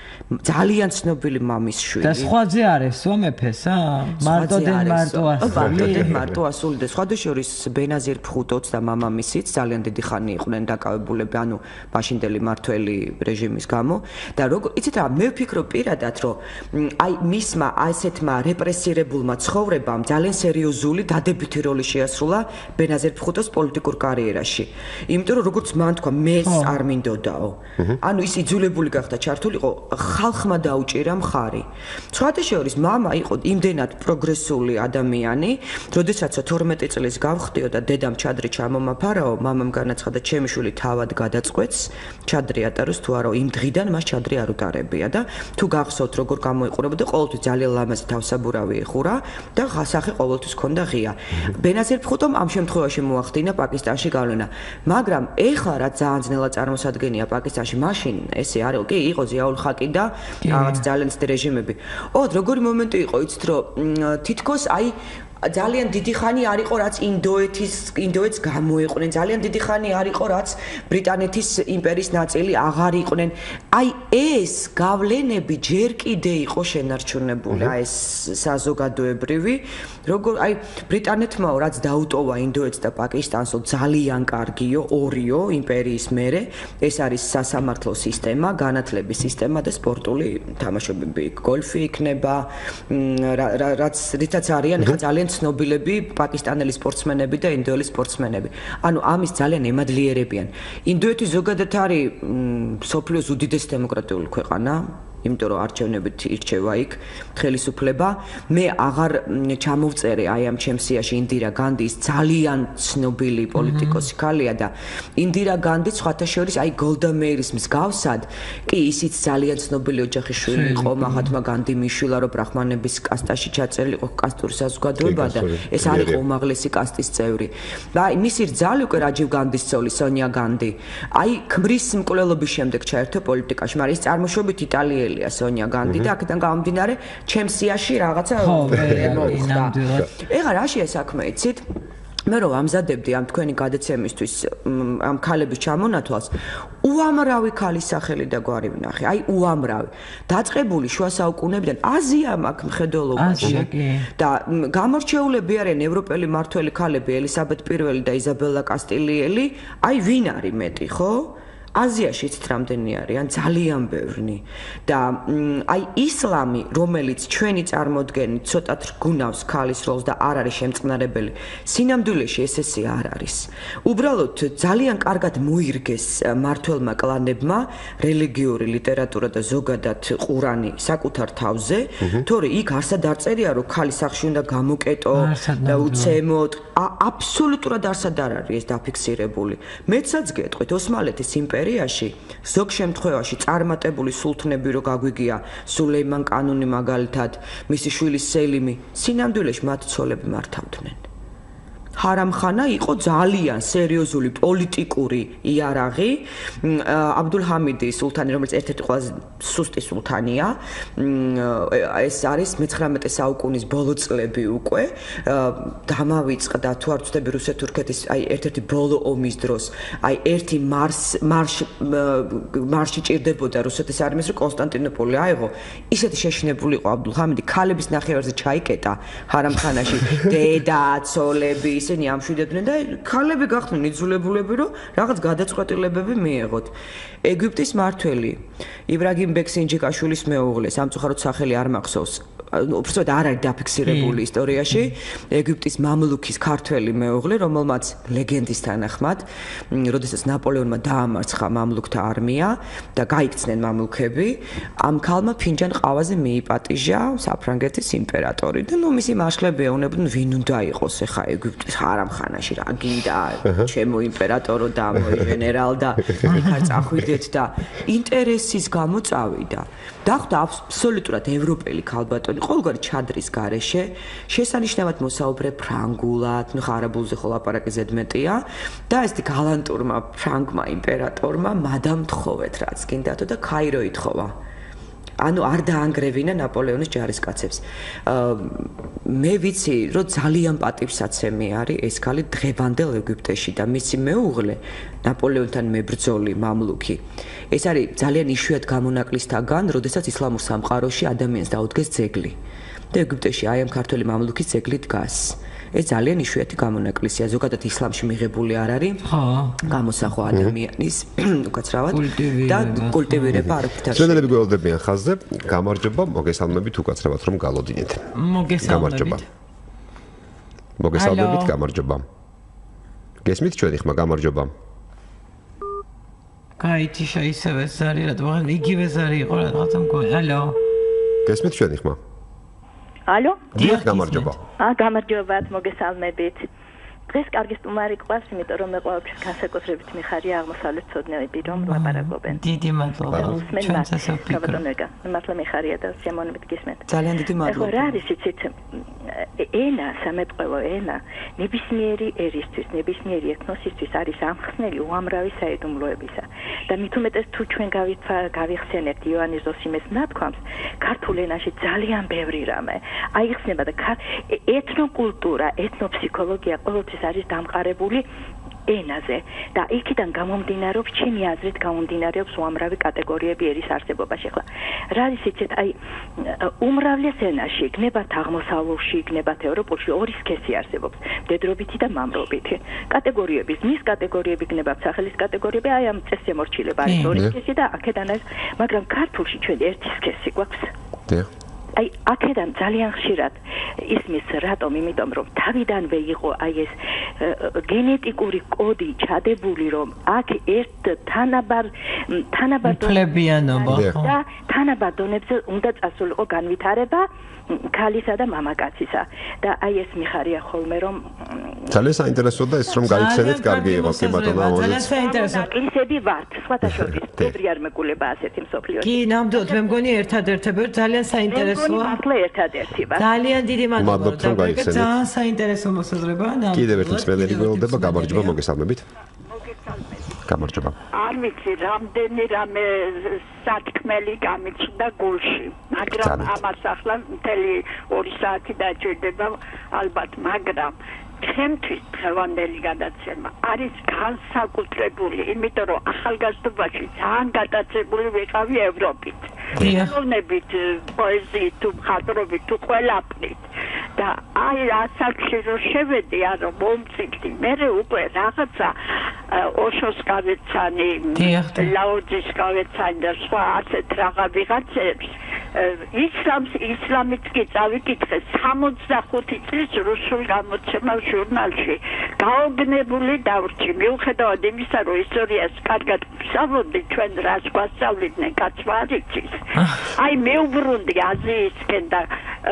[SPEAKER 4] ძალიან ცნობილი მამის შვილი.
[SPEAKER 2] და სხვაზე არ ესვა მეფესა? მარტოდენ მარტო ასული.
[SPEAKER 4] მარტოდენ მარტო ასული და სხვათა შორის ბენაზირ ფხუტოც და მამამისიც ძალიან დიდი ხანი იყვნენ დაკავებულები, ანუ მაშინდელი მართველი რეჟიმის გამო და როგორ იცით რა, მე ვფიქრობ პირადად, რომ აი მისმა ასეთმა რეპრესირებულმა ცხოვრებამ ძალიან სერიოზული დადებითი როლი შეასრულა ბენაზირ ფხუტოს პოლიტიკურ კარიერაში. იმიტომ რომ როგორც მან თქვა, მეს არ მინდოდაო. ანუ ის იძულებული გახდა ჩართულიყო ხალხმა დაუჭირა მხარი. სხვათა შორის მამა იყო იმდენად პროგრესული ადამიანი, როდესაც თორმეტი წლის გავხდიო და დედამ ჩადრი ჩამომაფარაო, მამამ განაცხადა ჩემი შვილი თავად გადაწყვეტს, ჩადრი ატაროს თუ არა, იმ დღიდან მას ჩადრი არ უტარებია და თუ გახსოვთ როგორ გამოიყურებოდა, ყოველთვის ძალიან ლამაზი თავსაბურავი ეხურა და სახე ყოველთვის ჰქონდა ღია. ბენაზირ ფხუტომ ამ შემთხვევაში მოახდინა პაკისტანში გავლენა, მაგრამ ეხლა რაც ძალიან ძნელად წარმოსადგენია პაკისტანში, მაშინ ესე არის, კი, იყო ზიაულ ხაკი და რაღაც ძალიან ცივი რეჟიმები. ოდ როგორი მომენტი იყო, იცით რომ თითქოს აი ძალიან დიდი ხანი არ იყო რაც ინდოეთის ინდოეთს გამოიყვნენ ძალიან დიდი ხანი არ იყო რაც ბრიტანეთის იმპერიის ნაწილი აღარ იყვნენ აი ეს გავლენები ჯერ კიდე იყო შენარჩუნებული აი ეს საზოგადოებრივი როგორ აი ბრიტანეთმაო რაც დაუტოვა ინდოეთს და პაკისტანსო ძალიან კარგიო ორიო იმპერიის მერე ეს არის სასამართლო სისტემა განათლების სისტემა და სპორტული თამაშობები გოლფი იქნება რაც რითაც არიან ხა ძალიან ცნობილები პაკისტანელი სპორტსმენები და ინდოელი სპორტსმენები. ანუ ამის ძალიან ემადლიერებიან. ინდოეთი ზოგადად არის მსოფლიოს უდიდესი დემოკრატიული ქვეყანა, იმიტომ რომ არჩევნებით ირჩევა იქ ხელისუფლება. მე აღარ ჩამოვწერე აი ამ ჩემს სიაში ინდირა განდის ძალიან ცნობილი პოლიტიკოსი ქალია და ინდირა განდი სხვათა შორის აი გოლდა მეირის მსგავსად კი ისიც ძალიან ცნობილი ოჯახის შვილი იყო მაჰათმა განდი მიშვილა რომ ბრაჰმანების კასტაში ჩაწერილი იყო კასტური საზოგადოება და ეს არ იყო უმაღლესი კასტის წევრი. და აი მისი რძალი უკვე რაჯივ განდის ცოლი სონია განდი აი ქმრის მკვლელობის შემდეგ ჩაერთო პოლიტიკაში, მაგრამ ის წარმოშობით იტალიელი სონია განდი და აქედან გამომდინარე ჩემს სიაში რაღაცა მოხდა. ეხლა რაშია საქმე იცით? მე რომ ამზადებდი ამ თქვენი გადაცემისთვის ამ ქალების ჩამონათვალს უამრავი ქალის სახელი და გვარი ვნახე. აი უამრავი. დაწყებული შუა საუკუნეებიდან აზია მაქვს მხედველობაში და გამორჩეულები არიან ევროპელი მმართველი ქალები ელისაბედ პირველი და იზაბელა კასტილიელი. აი ვინ არის მეტი, ხო? აზიაშიც რამდენი არიან ძალიან ბევრი და აი ისლამი რომელიც ჩვენი წარმოდგენით ცოტათ რგუნავს ქალის როლს და არ არის შემწყნარებელი სინამდვილეში ეს ესე არ არის უბრალოდ ძალიან კარგად მოირგეს მმართველმა კლანებმა რელიგიური ლიტერატურა და ზოგადად ყურანი საკუთარ თავზე თორე იქ არსად არ წერია რომ ქალი სახში უნდა გამოკეტო და უცემოთ აბსოლუტურად არსად არ არის ეს დაფიქსირებული მეცაც გეტყვით ოსმალეთის იმპერიაში ზოგ შემთხვევაში წარმატებული სულთნები რო გაგვიგია სულეიმან კანუნი მაგალითად მისი შვილი სელიმი სინამდვილეში მათ ცოლები მართავდნენ ჰარამხანა იყო ძალიან სერიოზული პოლიტიკური იარაღი აბდულჰამიდი სულთანი რომელიც ერთ-ერთი ყველაზე სუსტი სულთანია ეს არის მეცხრამეტე საუკუნის ბოლო წლები უკვე დამავიწყდა თუ არ ვცდები რუსეთ-თურქეთის აი ერთ-ერთი ბოლო ომის დროს აი ერთი მარს მარში მარში ჭირდებოდა რუსეთის არმიას რომ კონსტანტინოპოლი აიღო ისეთი შეშინებული იყო აბდულჰამიდი ქალების ნახევარზე ჩაიკეტა ჰარამხანაში დედა ცოლები ისინი ამშვიდებდნენ და ქალები გახდნენ იძულებულები რომ რაღაც გადაწყვეტილებები მიეღოთ ეგვიპტის მმართველი იბრაგიმ ბექ სინჯიკაშვილის მეუღლე სამწუხაროდ სახელი არ მახსოვს უბრალოდ არ არის დაფიქსირებული ისტორიაში ეგვიპტის მამლუქის ქართველი მეუღლე რომელმაც ლეგენდის თანახმად როდესაც ნაპოლეონმა დაამარცხა მამლუქთა არმია და გაიქცნენ მამლუქები ამ ქალმა ფინჯან ყავაზე მიიპატიჟა საფრანგეთის იმპერატორი და ნუ მისი მარშლები ეუბნებოდნენ ვინ უნდა იყოს ახლა ეგვიპტის ჰარამხანაში რა გინდა ჩემო იმპერატორო და გენერალ და იქარ წახვიდეთ და ინტერესის გამო წავიდა დახვდა აბსოლუტურად ევროპელი ქალბატონი ყოველგვარი ჩადრის გარეშე შესანიშნავად მოსაუბრე ფრანგულად, ნუ ხარაბულზე ხო ლაპარაკი ზედმეტია და ესეთი გალანტურმა ფრანგმა იმპერატორმა მადამ თხოვეთ რაც გინდათო და ქაირო ითხოვა. ანუ არ დაანგრევინა ნაპოლეონის ჯარისკაცებს. მე ვიცი, რომ ძალიან პატივსაცემი არის ეს ქალი დღევანდელ ეგვიპტეში და მისი მეუღლე ნაპოლეონთან მებრძოლი მამლუქი. ეს არის ძალიან იშვიათ გამონაკლისთაგან, როდესაც ისლამურ სამყაროში ადამიანს დაუდგეს ძეგლი. და ეგვიპტეში აი ამ ქართველი მამლუქის ძეგლი დგას. ეს ძალიან იშვიათი გამონაკლისია, ზოგადად ისლამში მიღებული არ არის. ხო. გამოსახვა ადამიანის უკაცრავად და კულტივირება არ ფიქრობ.
[SPEAKER 3] ჩვენელები გველოდებიან ხაზზე, გამარჯობა, მოგესალმებით უკაცრავად რომ გალოდინეთ.
[SPEAKER 2] მოგესალმებით.
[SPEAKER 3] მოგესალმებით, გამარჯობა. გესმით ჩვენი ხმა გამარჯობა.
[SPEAKER 2] კაიჩი შეისევე ზარი რა თქმა უნდა იგივე ზარი იყო რაღაცა მგონი. ალო.
[SPEAKER 3] გესმით ჩვენი ხმა?
[SPEAKER 6] ალო?
[SPEAKER 3] დიახ, გამარჯობა.
[SPEAKER 6] აა გამარჯობათ, მოგესალმებით. დღეს კარგი სტუმარი გვყავს, იმიტომ რომ მე ყოველთვის განსაკუთრებით მიხარია აღმოსავლეთ ცოდნეები, რომ ლაპარაკობენ.
[SPEAKER 2] დიდი მადლობა. ჩვენც ასე ვფიქრობ.
[SPEAKER 6] მართლა მიხარია და სიამოვნებით გისმენთ.
[SPEAKER 4] ძალიან დიდი მადლობა.
[SPEAKER 6] ეხლა რა არის იცით? ენა, სამეწყველო ენა, ნებისმიერი ერისთვის, ნებისმიერი ეთნოსისთვის არის ამხსნელი უამრავი საიდუმლოებისა. და მით უმეტეს თუ ჩვენ გავიხსენებთ იონი ზოსიმეს ნათქვამს, ქართულ ენაში ძალიან ბევრი რამე აიხსნება და ეთნოკულტურა, ეთნოფსიქოლოგია ყოველთვის არის დამყარებული ენაზე და იქიდან გამომდინარეობს, ჩემი აზრით გამომდინარეობს უამრავი კატეგორიები ერის არსებობაში. ახლა რა არის იცით, აი უმრავლეს ენაში, იქნებათ აღმოსავლურში, იქნებათ ევროპულში ორი სქესი არსებობს, მდედრობითი და მამრობითი. კატეგორიების, მის კატეგორიები იქნებათ სახელის კატეგორიები, აი ამ წესიამორჩილება არის ორი სქესი და აქედან არის, მაგრამ ქართულში ჩვენ ერთი სქესი გვაქვს.
[SPEAKER 3] დიახ.
[SPEAKER 6] აი აქედან ძალიან ხშირად ისმის რატომ, იმიტომ რომ თავიდანვე იყო აი ეს გენეტიკური კოდი ჩადებული, რომ აქ ერთ თანაბარ თანაბარ
[SPEAKER 2] ფლებიანობა
[SPEAKER 6] და თანაბარ დონებზე უნდა წასულიყო განვითარება ქალისა და მამაკაცისა და აი ეს მიხარია ხოლმე რომ
[SPEAKER 3] ძალიან საინტერესოა და ეს რომ გაიქცევით კარგი იყო კი ბატონო ამაზე
[SPEAKER 2] ძალიან საინტერესო
[SPEAKER 6] ისები ვართ სხვათა შორის ბევრი არ მეკულება ასეთი მსოფლიოში
[SPEAKER 2] კი ნამდვილად მე მგონი ერთადერთები ძალიან საინტერესოა
[SPEAKER 6] მართლა ერთადერთი ვარ
[SPEAKER 2] ძალიან დიდი მადლობა
[SPEAKER 3] რომ გაიქცევით
[SPEAKER 2] ძალიან საინტერესო მოსაზრებაა და
[SPEAKER 3] კიდევ ერთი მსმენელი გველდება გამარჯობა მოგესალმებით გამარჯობა
[SPEAKER 7] არ ვიცი რამდენი რამე სათქმელი გამიჩნდა გულში მაგრამ ამას ახლა მთელი ორი საათი დაჭირდება ალბათ მაგრამ ჩემთვის დღევანდელი გადაცემა არის განსაკუთრებული იმიტომ რომ ახალგაზრდობაში ძალიან გადაცებული ვიყავი ევროპით ხელოვნებით პოეზიით თუ მხატვრობით თუ ყველაფრით და აი ასაკში რომ შევედი არო მომწიფდი მე უკვე რაღაცა ოშოს გავეცანი ლაუძის გავეცანი და სხვა ასეთ რაღა ვიღაცებს ისლამს ისლამით კი წავიკითხე სამოცდახუთი წლის რუსულ გამოცემა ჟურნალში გაოგნებული დავრჩი მიუხედავად იმისა რომ ისტორიას კარგად ვსწავლობდი ჩვენ რას გვასწავლიდნენ კაცმა არ იცის აი მეუბრუნდი აზიისკენ და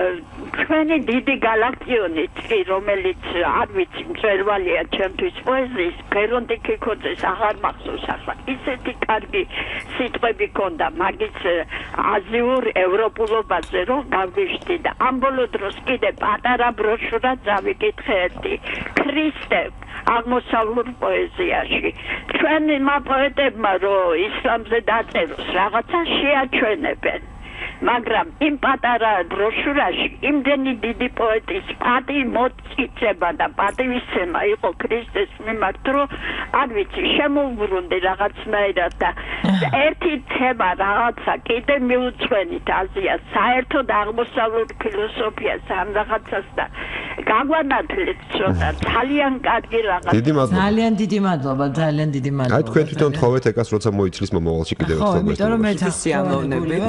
[SPEAKER 7] ჩვენი დიდი გალაქტიონით რომელიც არ ვიცი მწვერვალია ჩემთვის პოეზიის გერონტი ქიქოძეს აღარ მახსოვს ახლა ისეთი კარგი სიტყვები ქონდა მაგის აზიურ ევროპულობაზე რომ გავგიშდი და ამ ბოლო დროს კიდე პატარა ბროშურა დავიკითხე ერთი ქრისტე აღმოსავლურ პოეზიაში ჩვენმა პოეტებმა რომ ისლამზე დაწეროს რაღაცა შეაჩვენებენ მაგრამ იმ პატარა ბროშურაში იმდენი დიდი პოეტის პატი მოწიწება და პატივისცემა იყო ქრისტეს მიმართ რომ არ ვიცი შემოვბრუნდი რაღაცნაირად და ერთი თემა რაღაცა კიდე მიუძღვენით აზიას საერთოდ აღმოსავლურ ფილოსოფიას ამ რაღაცას და გაგვანათლეთ ცოტა ძალიან კარგი რაღაცა
[SPEAKER 3] დიდი მადლობა
[SPEAKER 2] ძალიან დიდი მადლობა ძალიან დიდი მადლობა
[SPEAKER 3] აი თქვენ თვითონ თხოვეთ ეკას როცა მოიცლის მომავალში კიდევ ერთხელ
[SPEAKER 2] ხო იმიტომ რომ მე
[SPEAKER 4] სიამოვნებით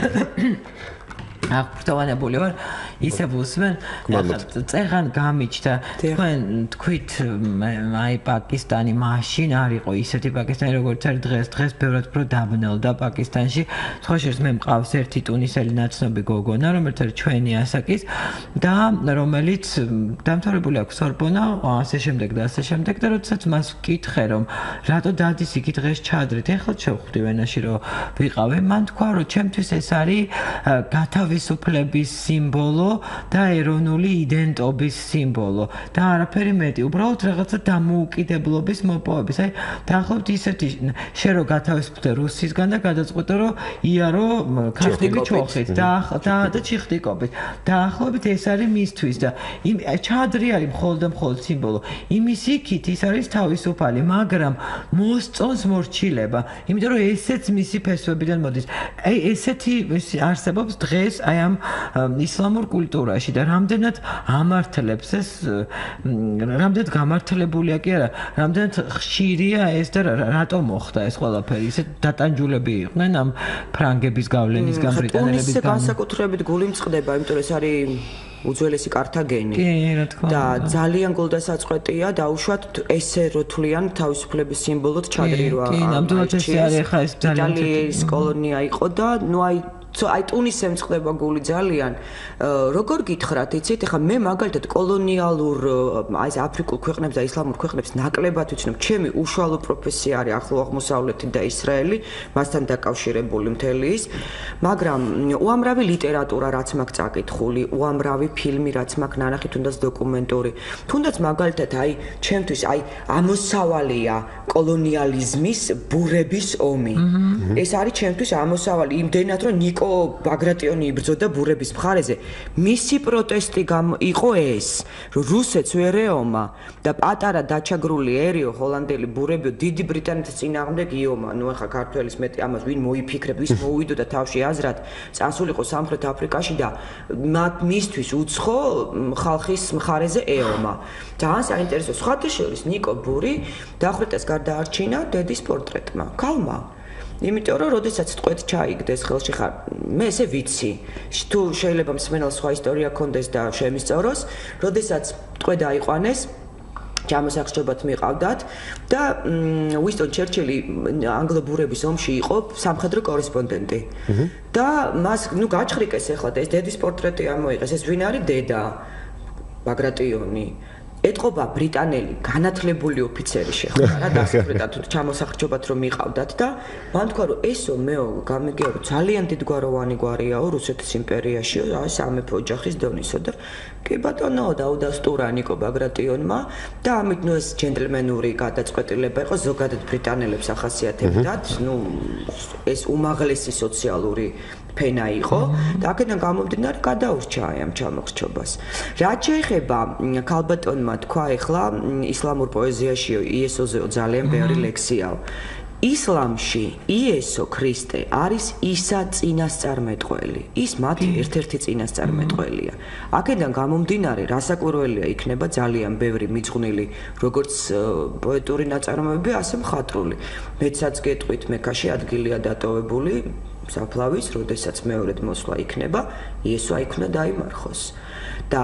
[SPEAKER 2] აღფრთოვანებული ვარ ისე ვუსმენ წეღან გამიჩნდა თქვენ თქვით აი პაკისტანი მაშინ არ იყო ისეთი პაკისტანი როგორც არის დღეს დღეს ბევრად უფრო დაბნელდა პაკისტანში სხვა შორის მე მყავს ერთი ტუნისელი ნაცნობი გოგონა რომელიც არის ჩვენი ასაკის და რომელიც დამთავრებული აქვს სორბონა ასე შემდეგ და ასე შემდეგ და როდესაც მას ვკითხე რომ რატო დადის იქ დღეს ჩადრით ეხლა შევხვდი ვენაში რომ ვიყავე მან თქვა რომ ჩემთვის ეს არის გათავისუფლების სუფლების სიმბოლო და ეროვნული იდენტობის სიმბოლო და არაფერი მეტი უბრალოდ რაღაცა დამოუკიდებლობის მოპოვების აი დაახლოებით ისეთი შე რო გათავისუფლდე რუსისგან და გადაწყვეტე რომ იარო ქართული ჩოხით და და და ჩიხტიკობით დაახლოებით ეს არის მისთვის და იმ ჩადრი არის მხოლოდ და მხოლოდ სიმბოლო იმის იქით ის არის თავისუფალი მაგრამ მოსწონს მორჩილება იმიტომ რომ ესეც მისი ფესვებიდან მოდის აი ესეთი არსებობს დღეს აი ამ ისლამურ კულტურაში და რამდენად ამართლებს ეს რამდენად გამართლებულია კი არა რამდენად ხშირია ეს და რატომ მოხდა ეს ყველაფერი ისე დატანჯულები იყვნენ ამ ფრანგების გავლენისგან ბრიტანელებისგან
[SPEAKER 4] ეს განსაკუთრებით გული მწყდება იმიტომ რომ ეს არის უძველესი კართაგენი
[SPEAKER 2] კი რა თქმა უნდა
[SPEAKER 4] და ძალიან გულდასაწყვეტია დაუშვათ ესე რო თვლიან თავისუფლების სიმბოლოდ ჩადრი როა
[SPEAKER 2] კი ნამდვილად ეს არის ხა ეს ძალიან
[SPEAKER 4] იტალიის კოლონია იყო და ნუ აი აი ტუნისემ წდება გული ძალიან როგორ გითხრათ იცით ეხლა მე მაგალითად კოლონიალურ აი ეს აფრიკულ ქვეყნებს და ისლამურ ქვეყნებს ნაკლებად ვიცნობ ჩემი უშუალო პროფესია არის ახლო აღმოსავლეთი და ისრაელი მასთან დაკავშირებული მთელი ის მაგრამ უამრავი ლიტერატურა რაც მაქვს წაკითხული უამრავი ფილმი რაც მაქვს ნანახი თუნდაც დოკუმენტური თუნდაც მაგალითად აი ჩემთვის აი ამოსავალია კოლონიალიზმის ბურების ომი ეს არის ჩემთვის ამოსავალი იმდენად რომ ნიკო ბაგრატიონი იბრძოდა ბურების მხარეზე. მისი პროტესტი იყო ეს, რომ რუსეთს ვერ ეომა და პატარა დაჩაგრულიერიო ჰოლანდელი ბურებიო დიდი ბრიტანეთის წინააღმდეგ იომა. ნუ ახლა ქართველის მეტი ამას ვინ მოიფიქრებ, ვის მოუვიდოდა თავში აზრად, წასულიყო სამხრეთ აფრიკაში და მისთვის უცხო ხალხის მხარეზე ეომა. ძალიან საინტერესო სხვათა შორის ნიკო ბური დახვრიტეს გარდაარჩინა დედის პორტრეტმა. ქალმა იმიტომ რომ როდესაც ტყვედ ჩაიგდეს ხელში ხარ მე ესე ვიცი თუ შეიძლება მსმენელს სხვა ისტორია კონდეს და შემისწოროს როდესაც ტყვედ აიყვანეს ჩამოსახსჯობად მიყავდათ და უისტონ ჩერჩილი ანგლობურების ომში იყო სამხედრო კორესპონდენტი და მას ნუ გაჩხრიკეს ახლა და ეს დედის პორტრეტი ამოიღეს ეს ვინ არის დედა ბაგრატიონი ეთყობა ბრიტანელი განათლებული ოფიცერი შეხარა რა დასაბრუნებლად თუ ჩამოსახრჯობათ რომ მიყავდათ და მან თქვა რომ ესო მეო გამიგია რომ ძალიან დიდგვაროვანი გვარიაო რუსეთის იმპერიაში აი სამეფო ოჯახის დონისო და კი ბატონო დაუდასტურა ნიკო ბაგრატიონმა და ამით ნუ ეს ჯენტლმენური გადაწყვეტილება იყო ზოგადად ბრიტანელებს ახასიათებდათ ნუ ეს უმაღლესი სოციალური ფენა იყო და აქედან გამომდინარე გადაურჩა აი ამ ჩამოხრჩობას. რაც შეეხება ქალბატონმა თქვა ეხლა ისლამურ პოეზიაში იესოზეო ძალიან ბევრი ლექსიაო. ისლამში იესო ქრისტე არის ისა წინასწარმეტყველი. ის მათი ერთ-ერთი წინასწარმეტყველია. აქედან გამომდინარე რასაკვირველია იქნება ძალიან ბევრი მიძღვნილი როგორც პოეტური ნაწარმოები, ასე მხატვრული. მეცაც გეტყვით მექაში ადგილია დატოვებული საფლავის, როდესაც მეორედ მოსვლა იქნება, იესო აიქ უნდა დაიმარხოს. და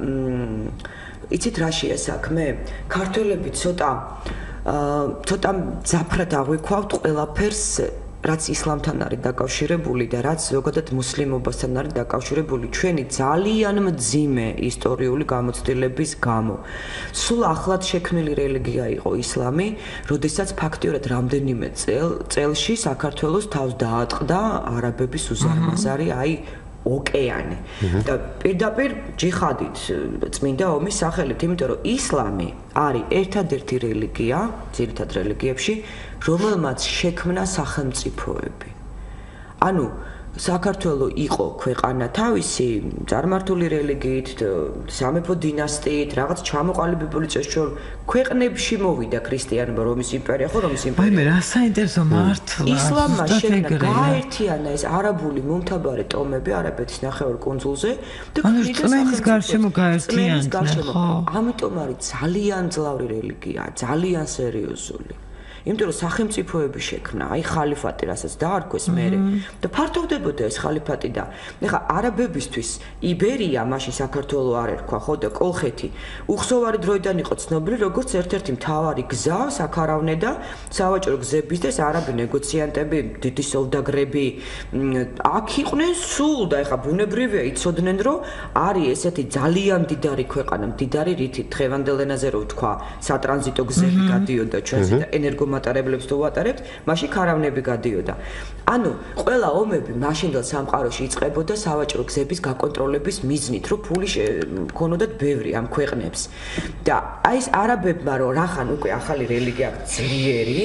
[SPEAKER 4] იცით რა შეა საქმე? ქართველები ცოტა ცოტა ძაფრად აღვიქვავთ ყველაფერს, რაც ისლამთან არის დაკავშირებული და რაც ზოგადად მუსლიმობასთან არის დაკავშირებული ჩვენი ძალიან მძიმე ისტორიული გამოცდილების გამო. სულ ახლად შექმნილი რელიგია იყო ისლამი, როდესაც ფაქტიურად რამდენიმე წელში საქართველოს თავს დაატყდა არაბების უზარმაზარი, აი ოკეანე. და პირდაპირ ჯიჰადით წმინდა ომის სახელით, იმიტომ რომ ისლამი არის ერთადერთი რელიგია, ძირითად რელიგიებში, რომელმაც შექმნა სახელმწიფოები. ანუ საქართველო იყო ქვეყანა თავისი წარმართული რელიგიით, სამეფო დინასტიით, რაღაც ჩამოყალიბებული წესჩვენ ქვეყნებში მოვიდა ქრისტიანობა, რომის იმპერია, ხო რომის იმპერია.
[SPEAKER 2] აი მე რა საინტერესო მართლა.
[SPEAKER 4] ისლამმა შექმნა გაერთიანა ეს არაბული მომთაბარე ტომები არაბეთის ნახევარკუნძულზე და
[SPEAKER 2] ქრისტიანის გარშემო გაერთიანდა. ხო.
[SPEAKER 4] ამიტომ არის ძალიან ძლავრი რელიგია, ძალიან სერიოზული. იმიტომ რომ სახელმწიფოები შექმნა, აი ხალიფატი, რასაც დაარქვეს მერე და ფართოვდებოდა ეს ხალიფატი და ეხლა არაბებისთვის იბერია, მაშინ საქართველო არ ერქვა, ხო და კოლხეთი უხსოვარი დროიდან იყო ცნობილი როგორც ერთ-ერთი მთავარი გზა საქარავნე და სავაჭრო გზების და არაბი ნეგოციანტები, დიდი სოლდაგრები აქ იყვნენ სულ და ეხლა ბუნებრივია იცოდნენ რომ არის ესეთი ძალიან მდიდარი ქვეყანა, მდიდარი რითი დღევანდელ ენაზე რო ვთქვა, სატრანზიტო გზები გადიოდა ჩვენზე და ენერგო მატარებლებს თუ ვატარებთ, მაშინ ქარავნები გადიოდა. ანუ ყველა ომები მაშინდელ სამყაროში იწყებოდა სავაჭრო გზების გაკონტროლების მიზნით, რომ ფული ქონოდათ ბევრი ამ ქვეყნებს. და აი ეს არაბებმა რომ რახან უკვე ახალი რელიგია ძლიერი,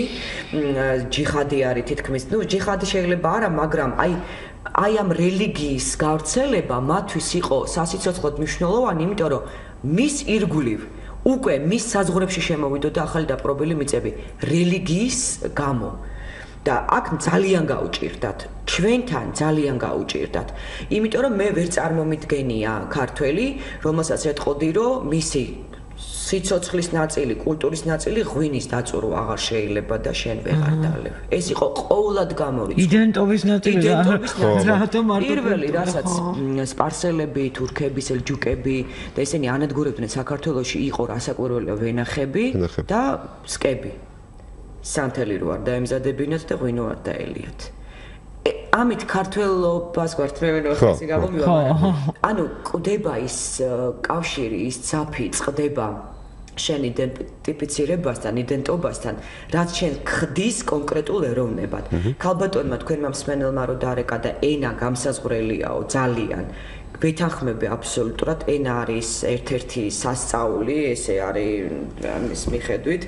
[SPEAKER 4] ჯიჰადი არის თითქმის, ნუ ჯიჰადი შეიძლება არა, მაგრამ აი აი ამ რელიგიის გავრცელება მათთვის იყო სასიცოცხლოდ მნიშვნელოვანი, იმიტომ რომ მის ირგვლივ უკვე მის საზღვრებში შემოვიდოდა ახალი დაპყრობილი მიწები რელიგიის გამო და აქ ძალიან გაუჭირდათ ჩვენთან ძალიან გაუჭირდათ იმიტომ რომ მე ვერ წარმომიდგენია ქართველი რომელსაც ეთყოდი რომ მისი სიცოცხლის ნაწილი, კულტურის ნაწილი ღვინის დაწურვა აღარ შეიძლება და შენ ვეღარ დალევ. ეს იყო ყოვლად გამორიცხული.
[SPEAKER 2] იდენტობის ნაწილი რატომ არ
[SPEAKER 4] პირველი, რასაც სპარსელები, თურქები, სელჯუკები და ესენი ანადგურებდნენ საქართველოში იყო რასაკვირველია ვენახები და სკები. სანთელი რო არ დაემზადებინათ და ღვინო არ დაელიათ. ამით ქართველობას გვართ მე ვენო ხესი გამომივა. ანუ ყდება ის კავშირი, ის ძაფი წდება შენ იდენტიფიცირებასთან, იდენტობასთან, რაც შენ ხდის კონკრეტულ ეროვნებად. ქალბატონმა თქვენმა მსმენელმა რო დარეკა და ენა გამსაზღვრელიაო ძალიან. ვეთანხმები აბსოლუტურად ენა არის ერთ-ერთი სასწაული, ესე არის ამის მიხედვით,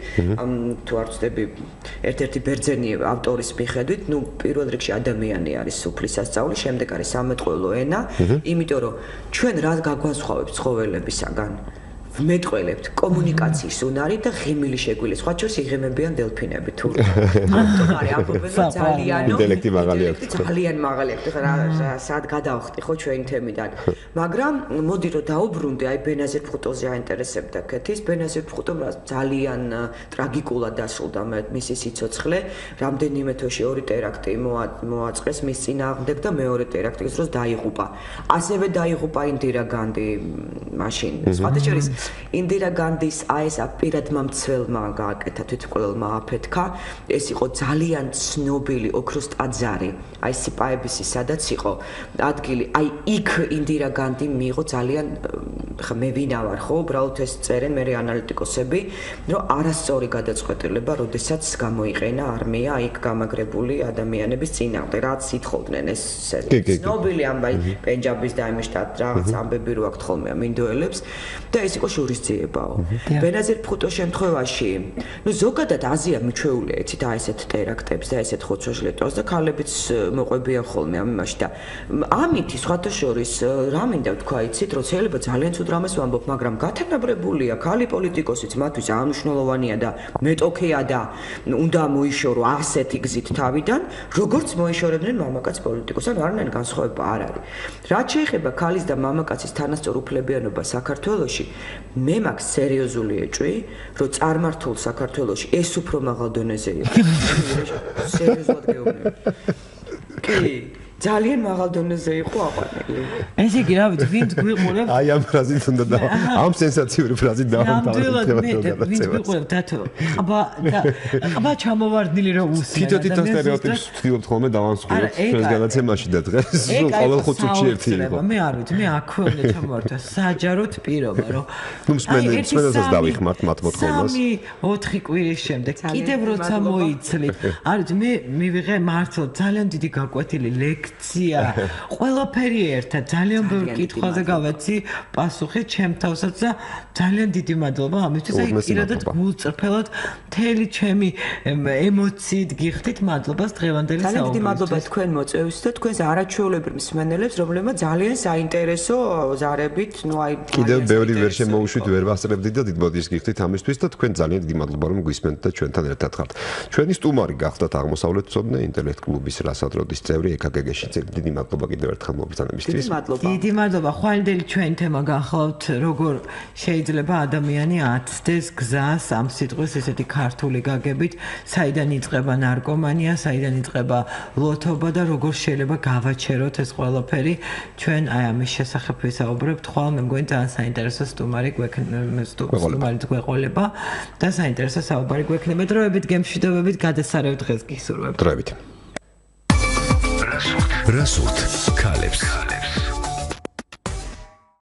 [SPEAKER 4] თუ არ ვწდები, ერთ-ერთი ბერძენი ავტორის მიხედვით, ნუ პირველ რიგში ადამიანი არის სუფლის სასწაული, შემდეგ არის სამეთყველო ენა, იმიტომ რომ ჩვენ რა გაგვასხვავებს ცხოველებისაგან? ვმეტყველებთ კომუნიკაციის უნარი და ღიმილი შეგვიძლია. სხვა შორის იღემებიან დელფინები თუ თუმარი ამბობენ ძალიან
[SPEAKER 3] ინტელექტი მაღალი აქვს.
[SPEAKER 4] ძალიან მაღალი აქვს. ხა სად გადავხტი ხო ჩვენი თემიდან. მაგრამ მოდი რომ დაუბრუნდე, აი ბენაზირ ფხუტოზე აინტერესებდა კეთის. ბენაზირ ფხუტომ ძალიან ტრაგიკულად დასრულდა მისი სიცოცხლე. რამდენიმე თვეში ორი ტერაქტი მოაწყეს მის წინააღმდეგ და მეორე ტერაქტი ის დროს დაიღუპა. ასევე დაიღუპა ინდირა განდი მაშინ. სხვათა შორის ინდირა განდის აი ეს პირადმა მცველმა გააკეთა თვითმკვლელმა აფეთქა ეს იყო ძალიან ცნობილი ოქროს ტაძარი აი სიპაების სადაც იყო ადგილი აი იქ ინდირა განდი მიიღო ძალიან ხა მე ვინა ვარ ხო უბრალოდ ეს წერენ მე ანალიტიკოსები რომ არასწორი გადაწყვეტილება როდესაც გამოიყენა არმია იქ გამაგრებული ადამიანების წინააღმდეგ რაც ითხოვდნენ ეს ცნობილი ამბავი პენჯაბის და იმის შტატ რაღაც ამბები რო აქვს ხოლმე მინდოელებს და ეს იყო შურისძიებაო. ბენაზირ ფხუტოს შემთხვევაში, ну ზოგადად აზია მიჩვეულია ეცით აი ესეთ ტერაქტებს და ესეთ ხოცვა-ჟლეტვას და ქალებიც მოყვებიან ხოლმე ამ იმაში და ამითი სხვათა შორის რა მინდა ვთქვა იცით, რომ შეიძლება ძალიან ცუდ რამეს ვამბობ, მაგრამ გათანაბრებულია ქალი პოლიტიკოსიც მათთვის აღმმნიშვნელოვანია და მეტოქეა და უნდა მოიშორო ასეთი გზით თავიდან, როგორც მოიშორებდნენ მამაკაც პოლიტიკოსს, ან არანაირი განსხვავება არ არის. რაც შეეხება ქალის და მამაკაცის თანასწორ უფლებიანობა საქართველოში მე მაქვს სერიოზული ეჭვი, რომ წარმართულ საქართველოში ეს უფრო მაღალ დონეზე იყო. სერიოზულად გეუბნები. კი, ძალიან მაღალ დონეზე იყო აყვანილი.
[SPEAKER 2] ესე იგი, რა ვიცი, ვინც გვიყურებს?
[SPEAKER 3] აი ამ ფრაზით უნდა და ამ სენსაციური ფრაზით დავამთავროთ.
[SPEAKER 2] ვინც გვიყურებს დათო? აბა აბა ჩამოვარდნილი რომ უსმენ.
[SPEAKER 3] თვითონ სტერეოტიპს ვთქვით ხოლმე დავანსხვრევთ ჩვენს განაცემაში და დღეს ყოველ ხუთ წუთში ერთი იყო.
[SPEAKER 2] მე არ ვიცი, მე აქვე უნდა ჩამოვარდო საჯაროდ პირობა, რომ
[SPEAKER 3] ნუ მსმენელს მსმენელსაც დავიხმართ მათ მოთხოვნას.
[SPEAKER 2] სამი ოთხი კვირის შემდეგ კიდევ როცა მოიცლით. არის მე მივიღე მართლა ძალიან დიდი გაკვეთილი ლექცია ყველაფერი ერთად ძალიან ბევრ კითხვაზე გავეცი პასუხი ჩემ თავსაც და ძალიან დიდი მადლობა ამისთვის აი პირადად გულწრფელად მთელი ჩემი ემოციით გიხდით მადლობას დღევანდელი საუბრისთვის
[SPEAKER 4] ძალიან დიდი მადლობა თქვენ მოწვევისთვის და თქვენს არაჩვეულებრივ მსმენელებს რომლებმაც ძალიან საინტერესო ზარებით ნუ აი
[SPEAKER 3] კიდევ ბევრი ვერ შემოუშვით ვერ ვასწრებდით და დიდ მოდის გიხდით ამისთვის და თქვენ ძალიან დიდი მადლობა რომ გვისმენთ და ჩვენთან ერთად ხართ ჩვენი სტუმარი გახდათ აღმოსავლეთ ცოდნე ინტელექტ კლუბის რასადროდის წევრი ეკგ-ში დიდი მადლობა კიდევ ერთხელ მოგბრძანებისთვის.
[SPEAKER 4] დიდი მადლობა.
[SPEAKER 2] დიდი მადლობა. ხვალინდელი ჩვენ თემა გახლავთ, როგორ შეიძლება ადამიანი აცდეს გზას ამ სიტყვის ესეთი ქართული გაგებით, საიდან იწყება ნარკომანია, საიდან იწყება ლოთობა და როგორ შეიძლება გავაჩეროთ ეს ყველაფერი. ჩვენ აი ამის შესახებ ვისაუბრებთ. ხვალ მე მგონი ძალიან საინტერესო სტუმარი გვექნება, სტუმარი გვეყოლება და საინტერესო საუბარი გვექნება. დროებით გემშვიდობებით გადასარევ დღეს გისურვებთ.
[SPEAKER 3] დროებით.
[SPEAKER 8] Rasut, Kalebs.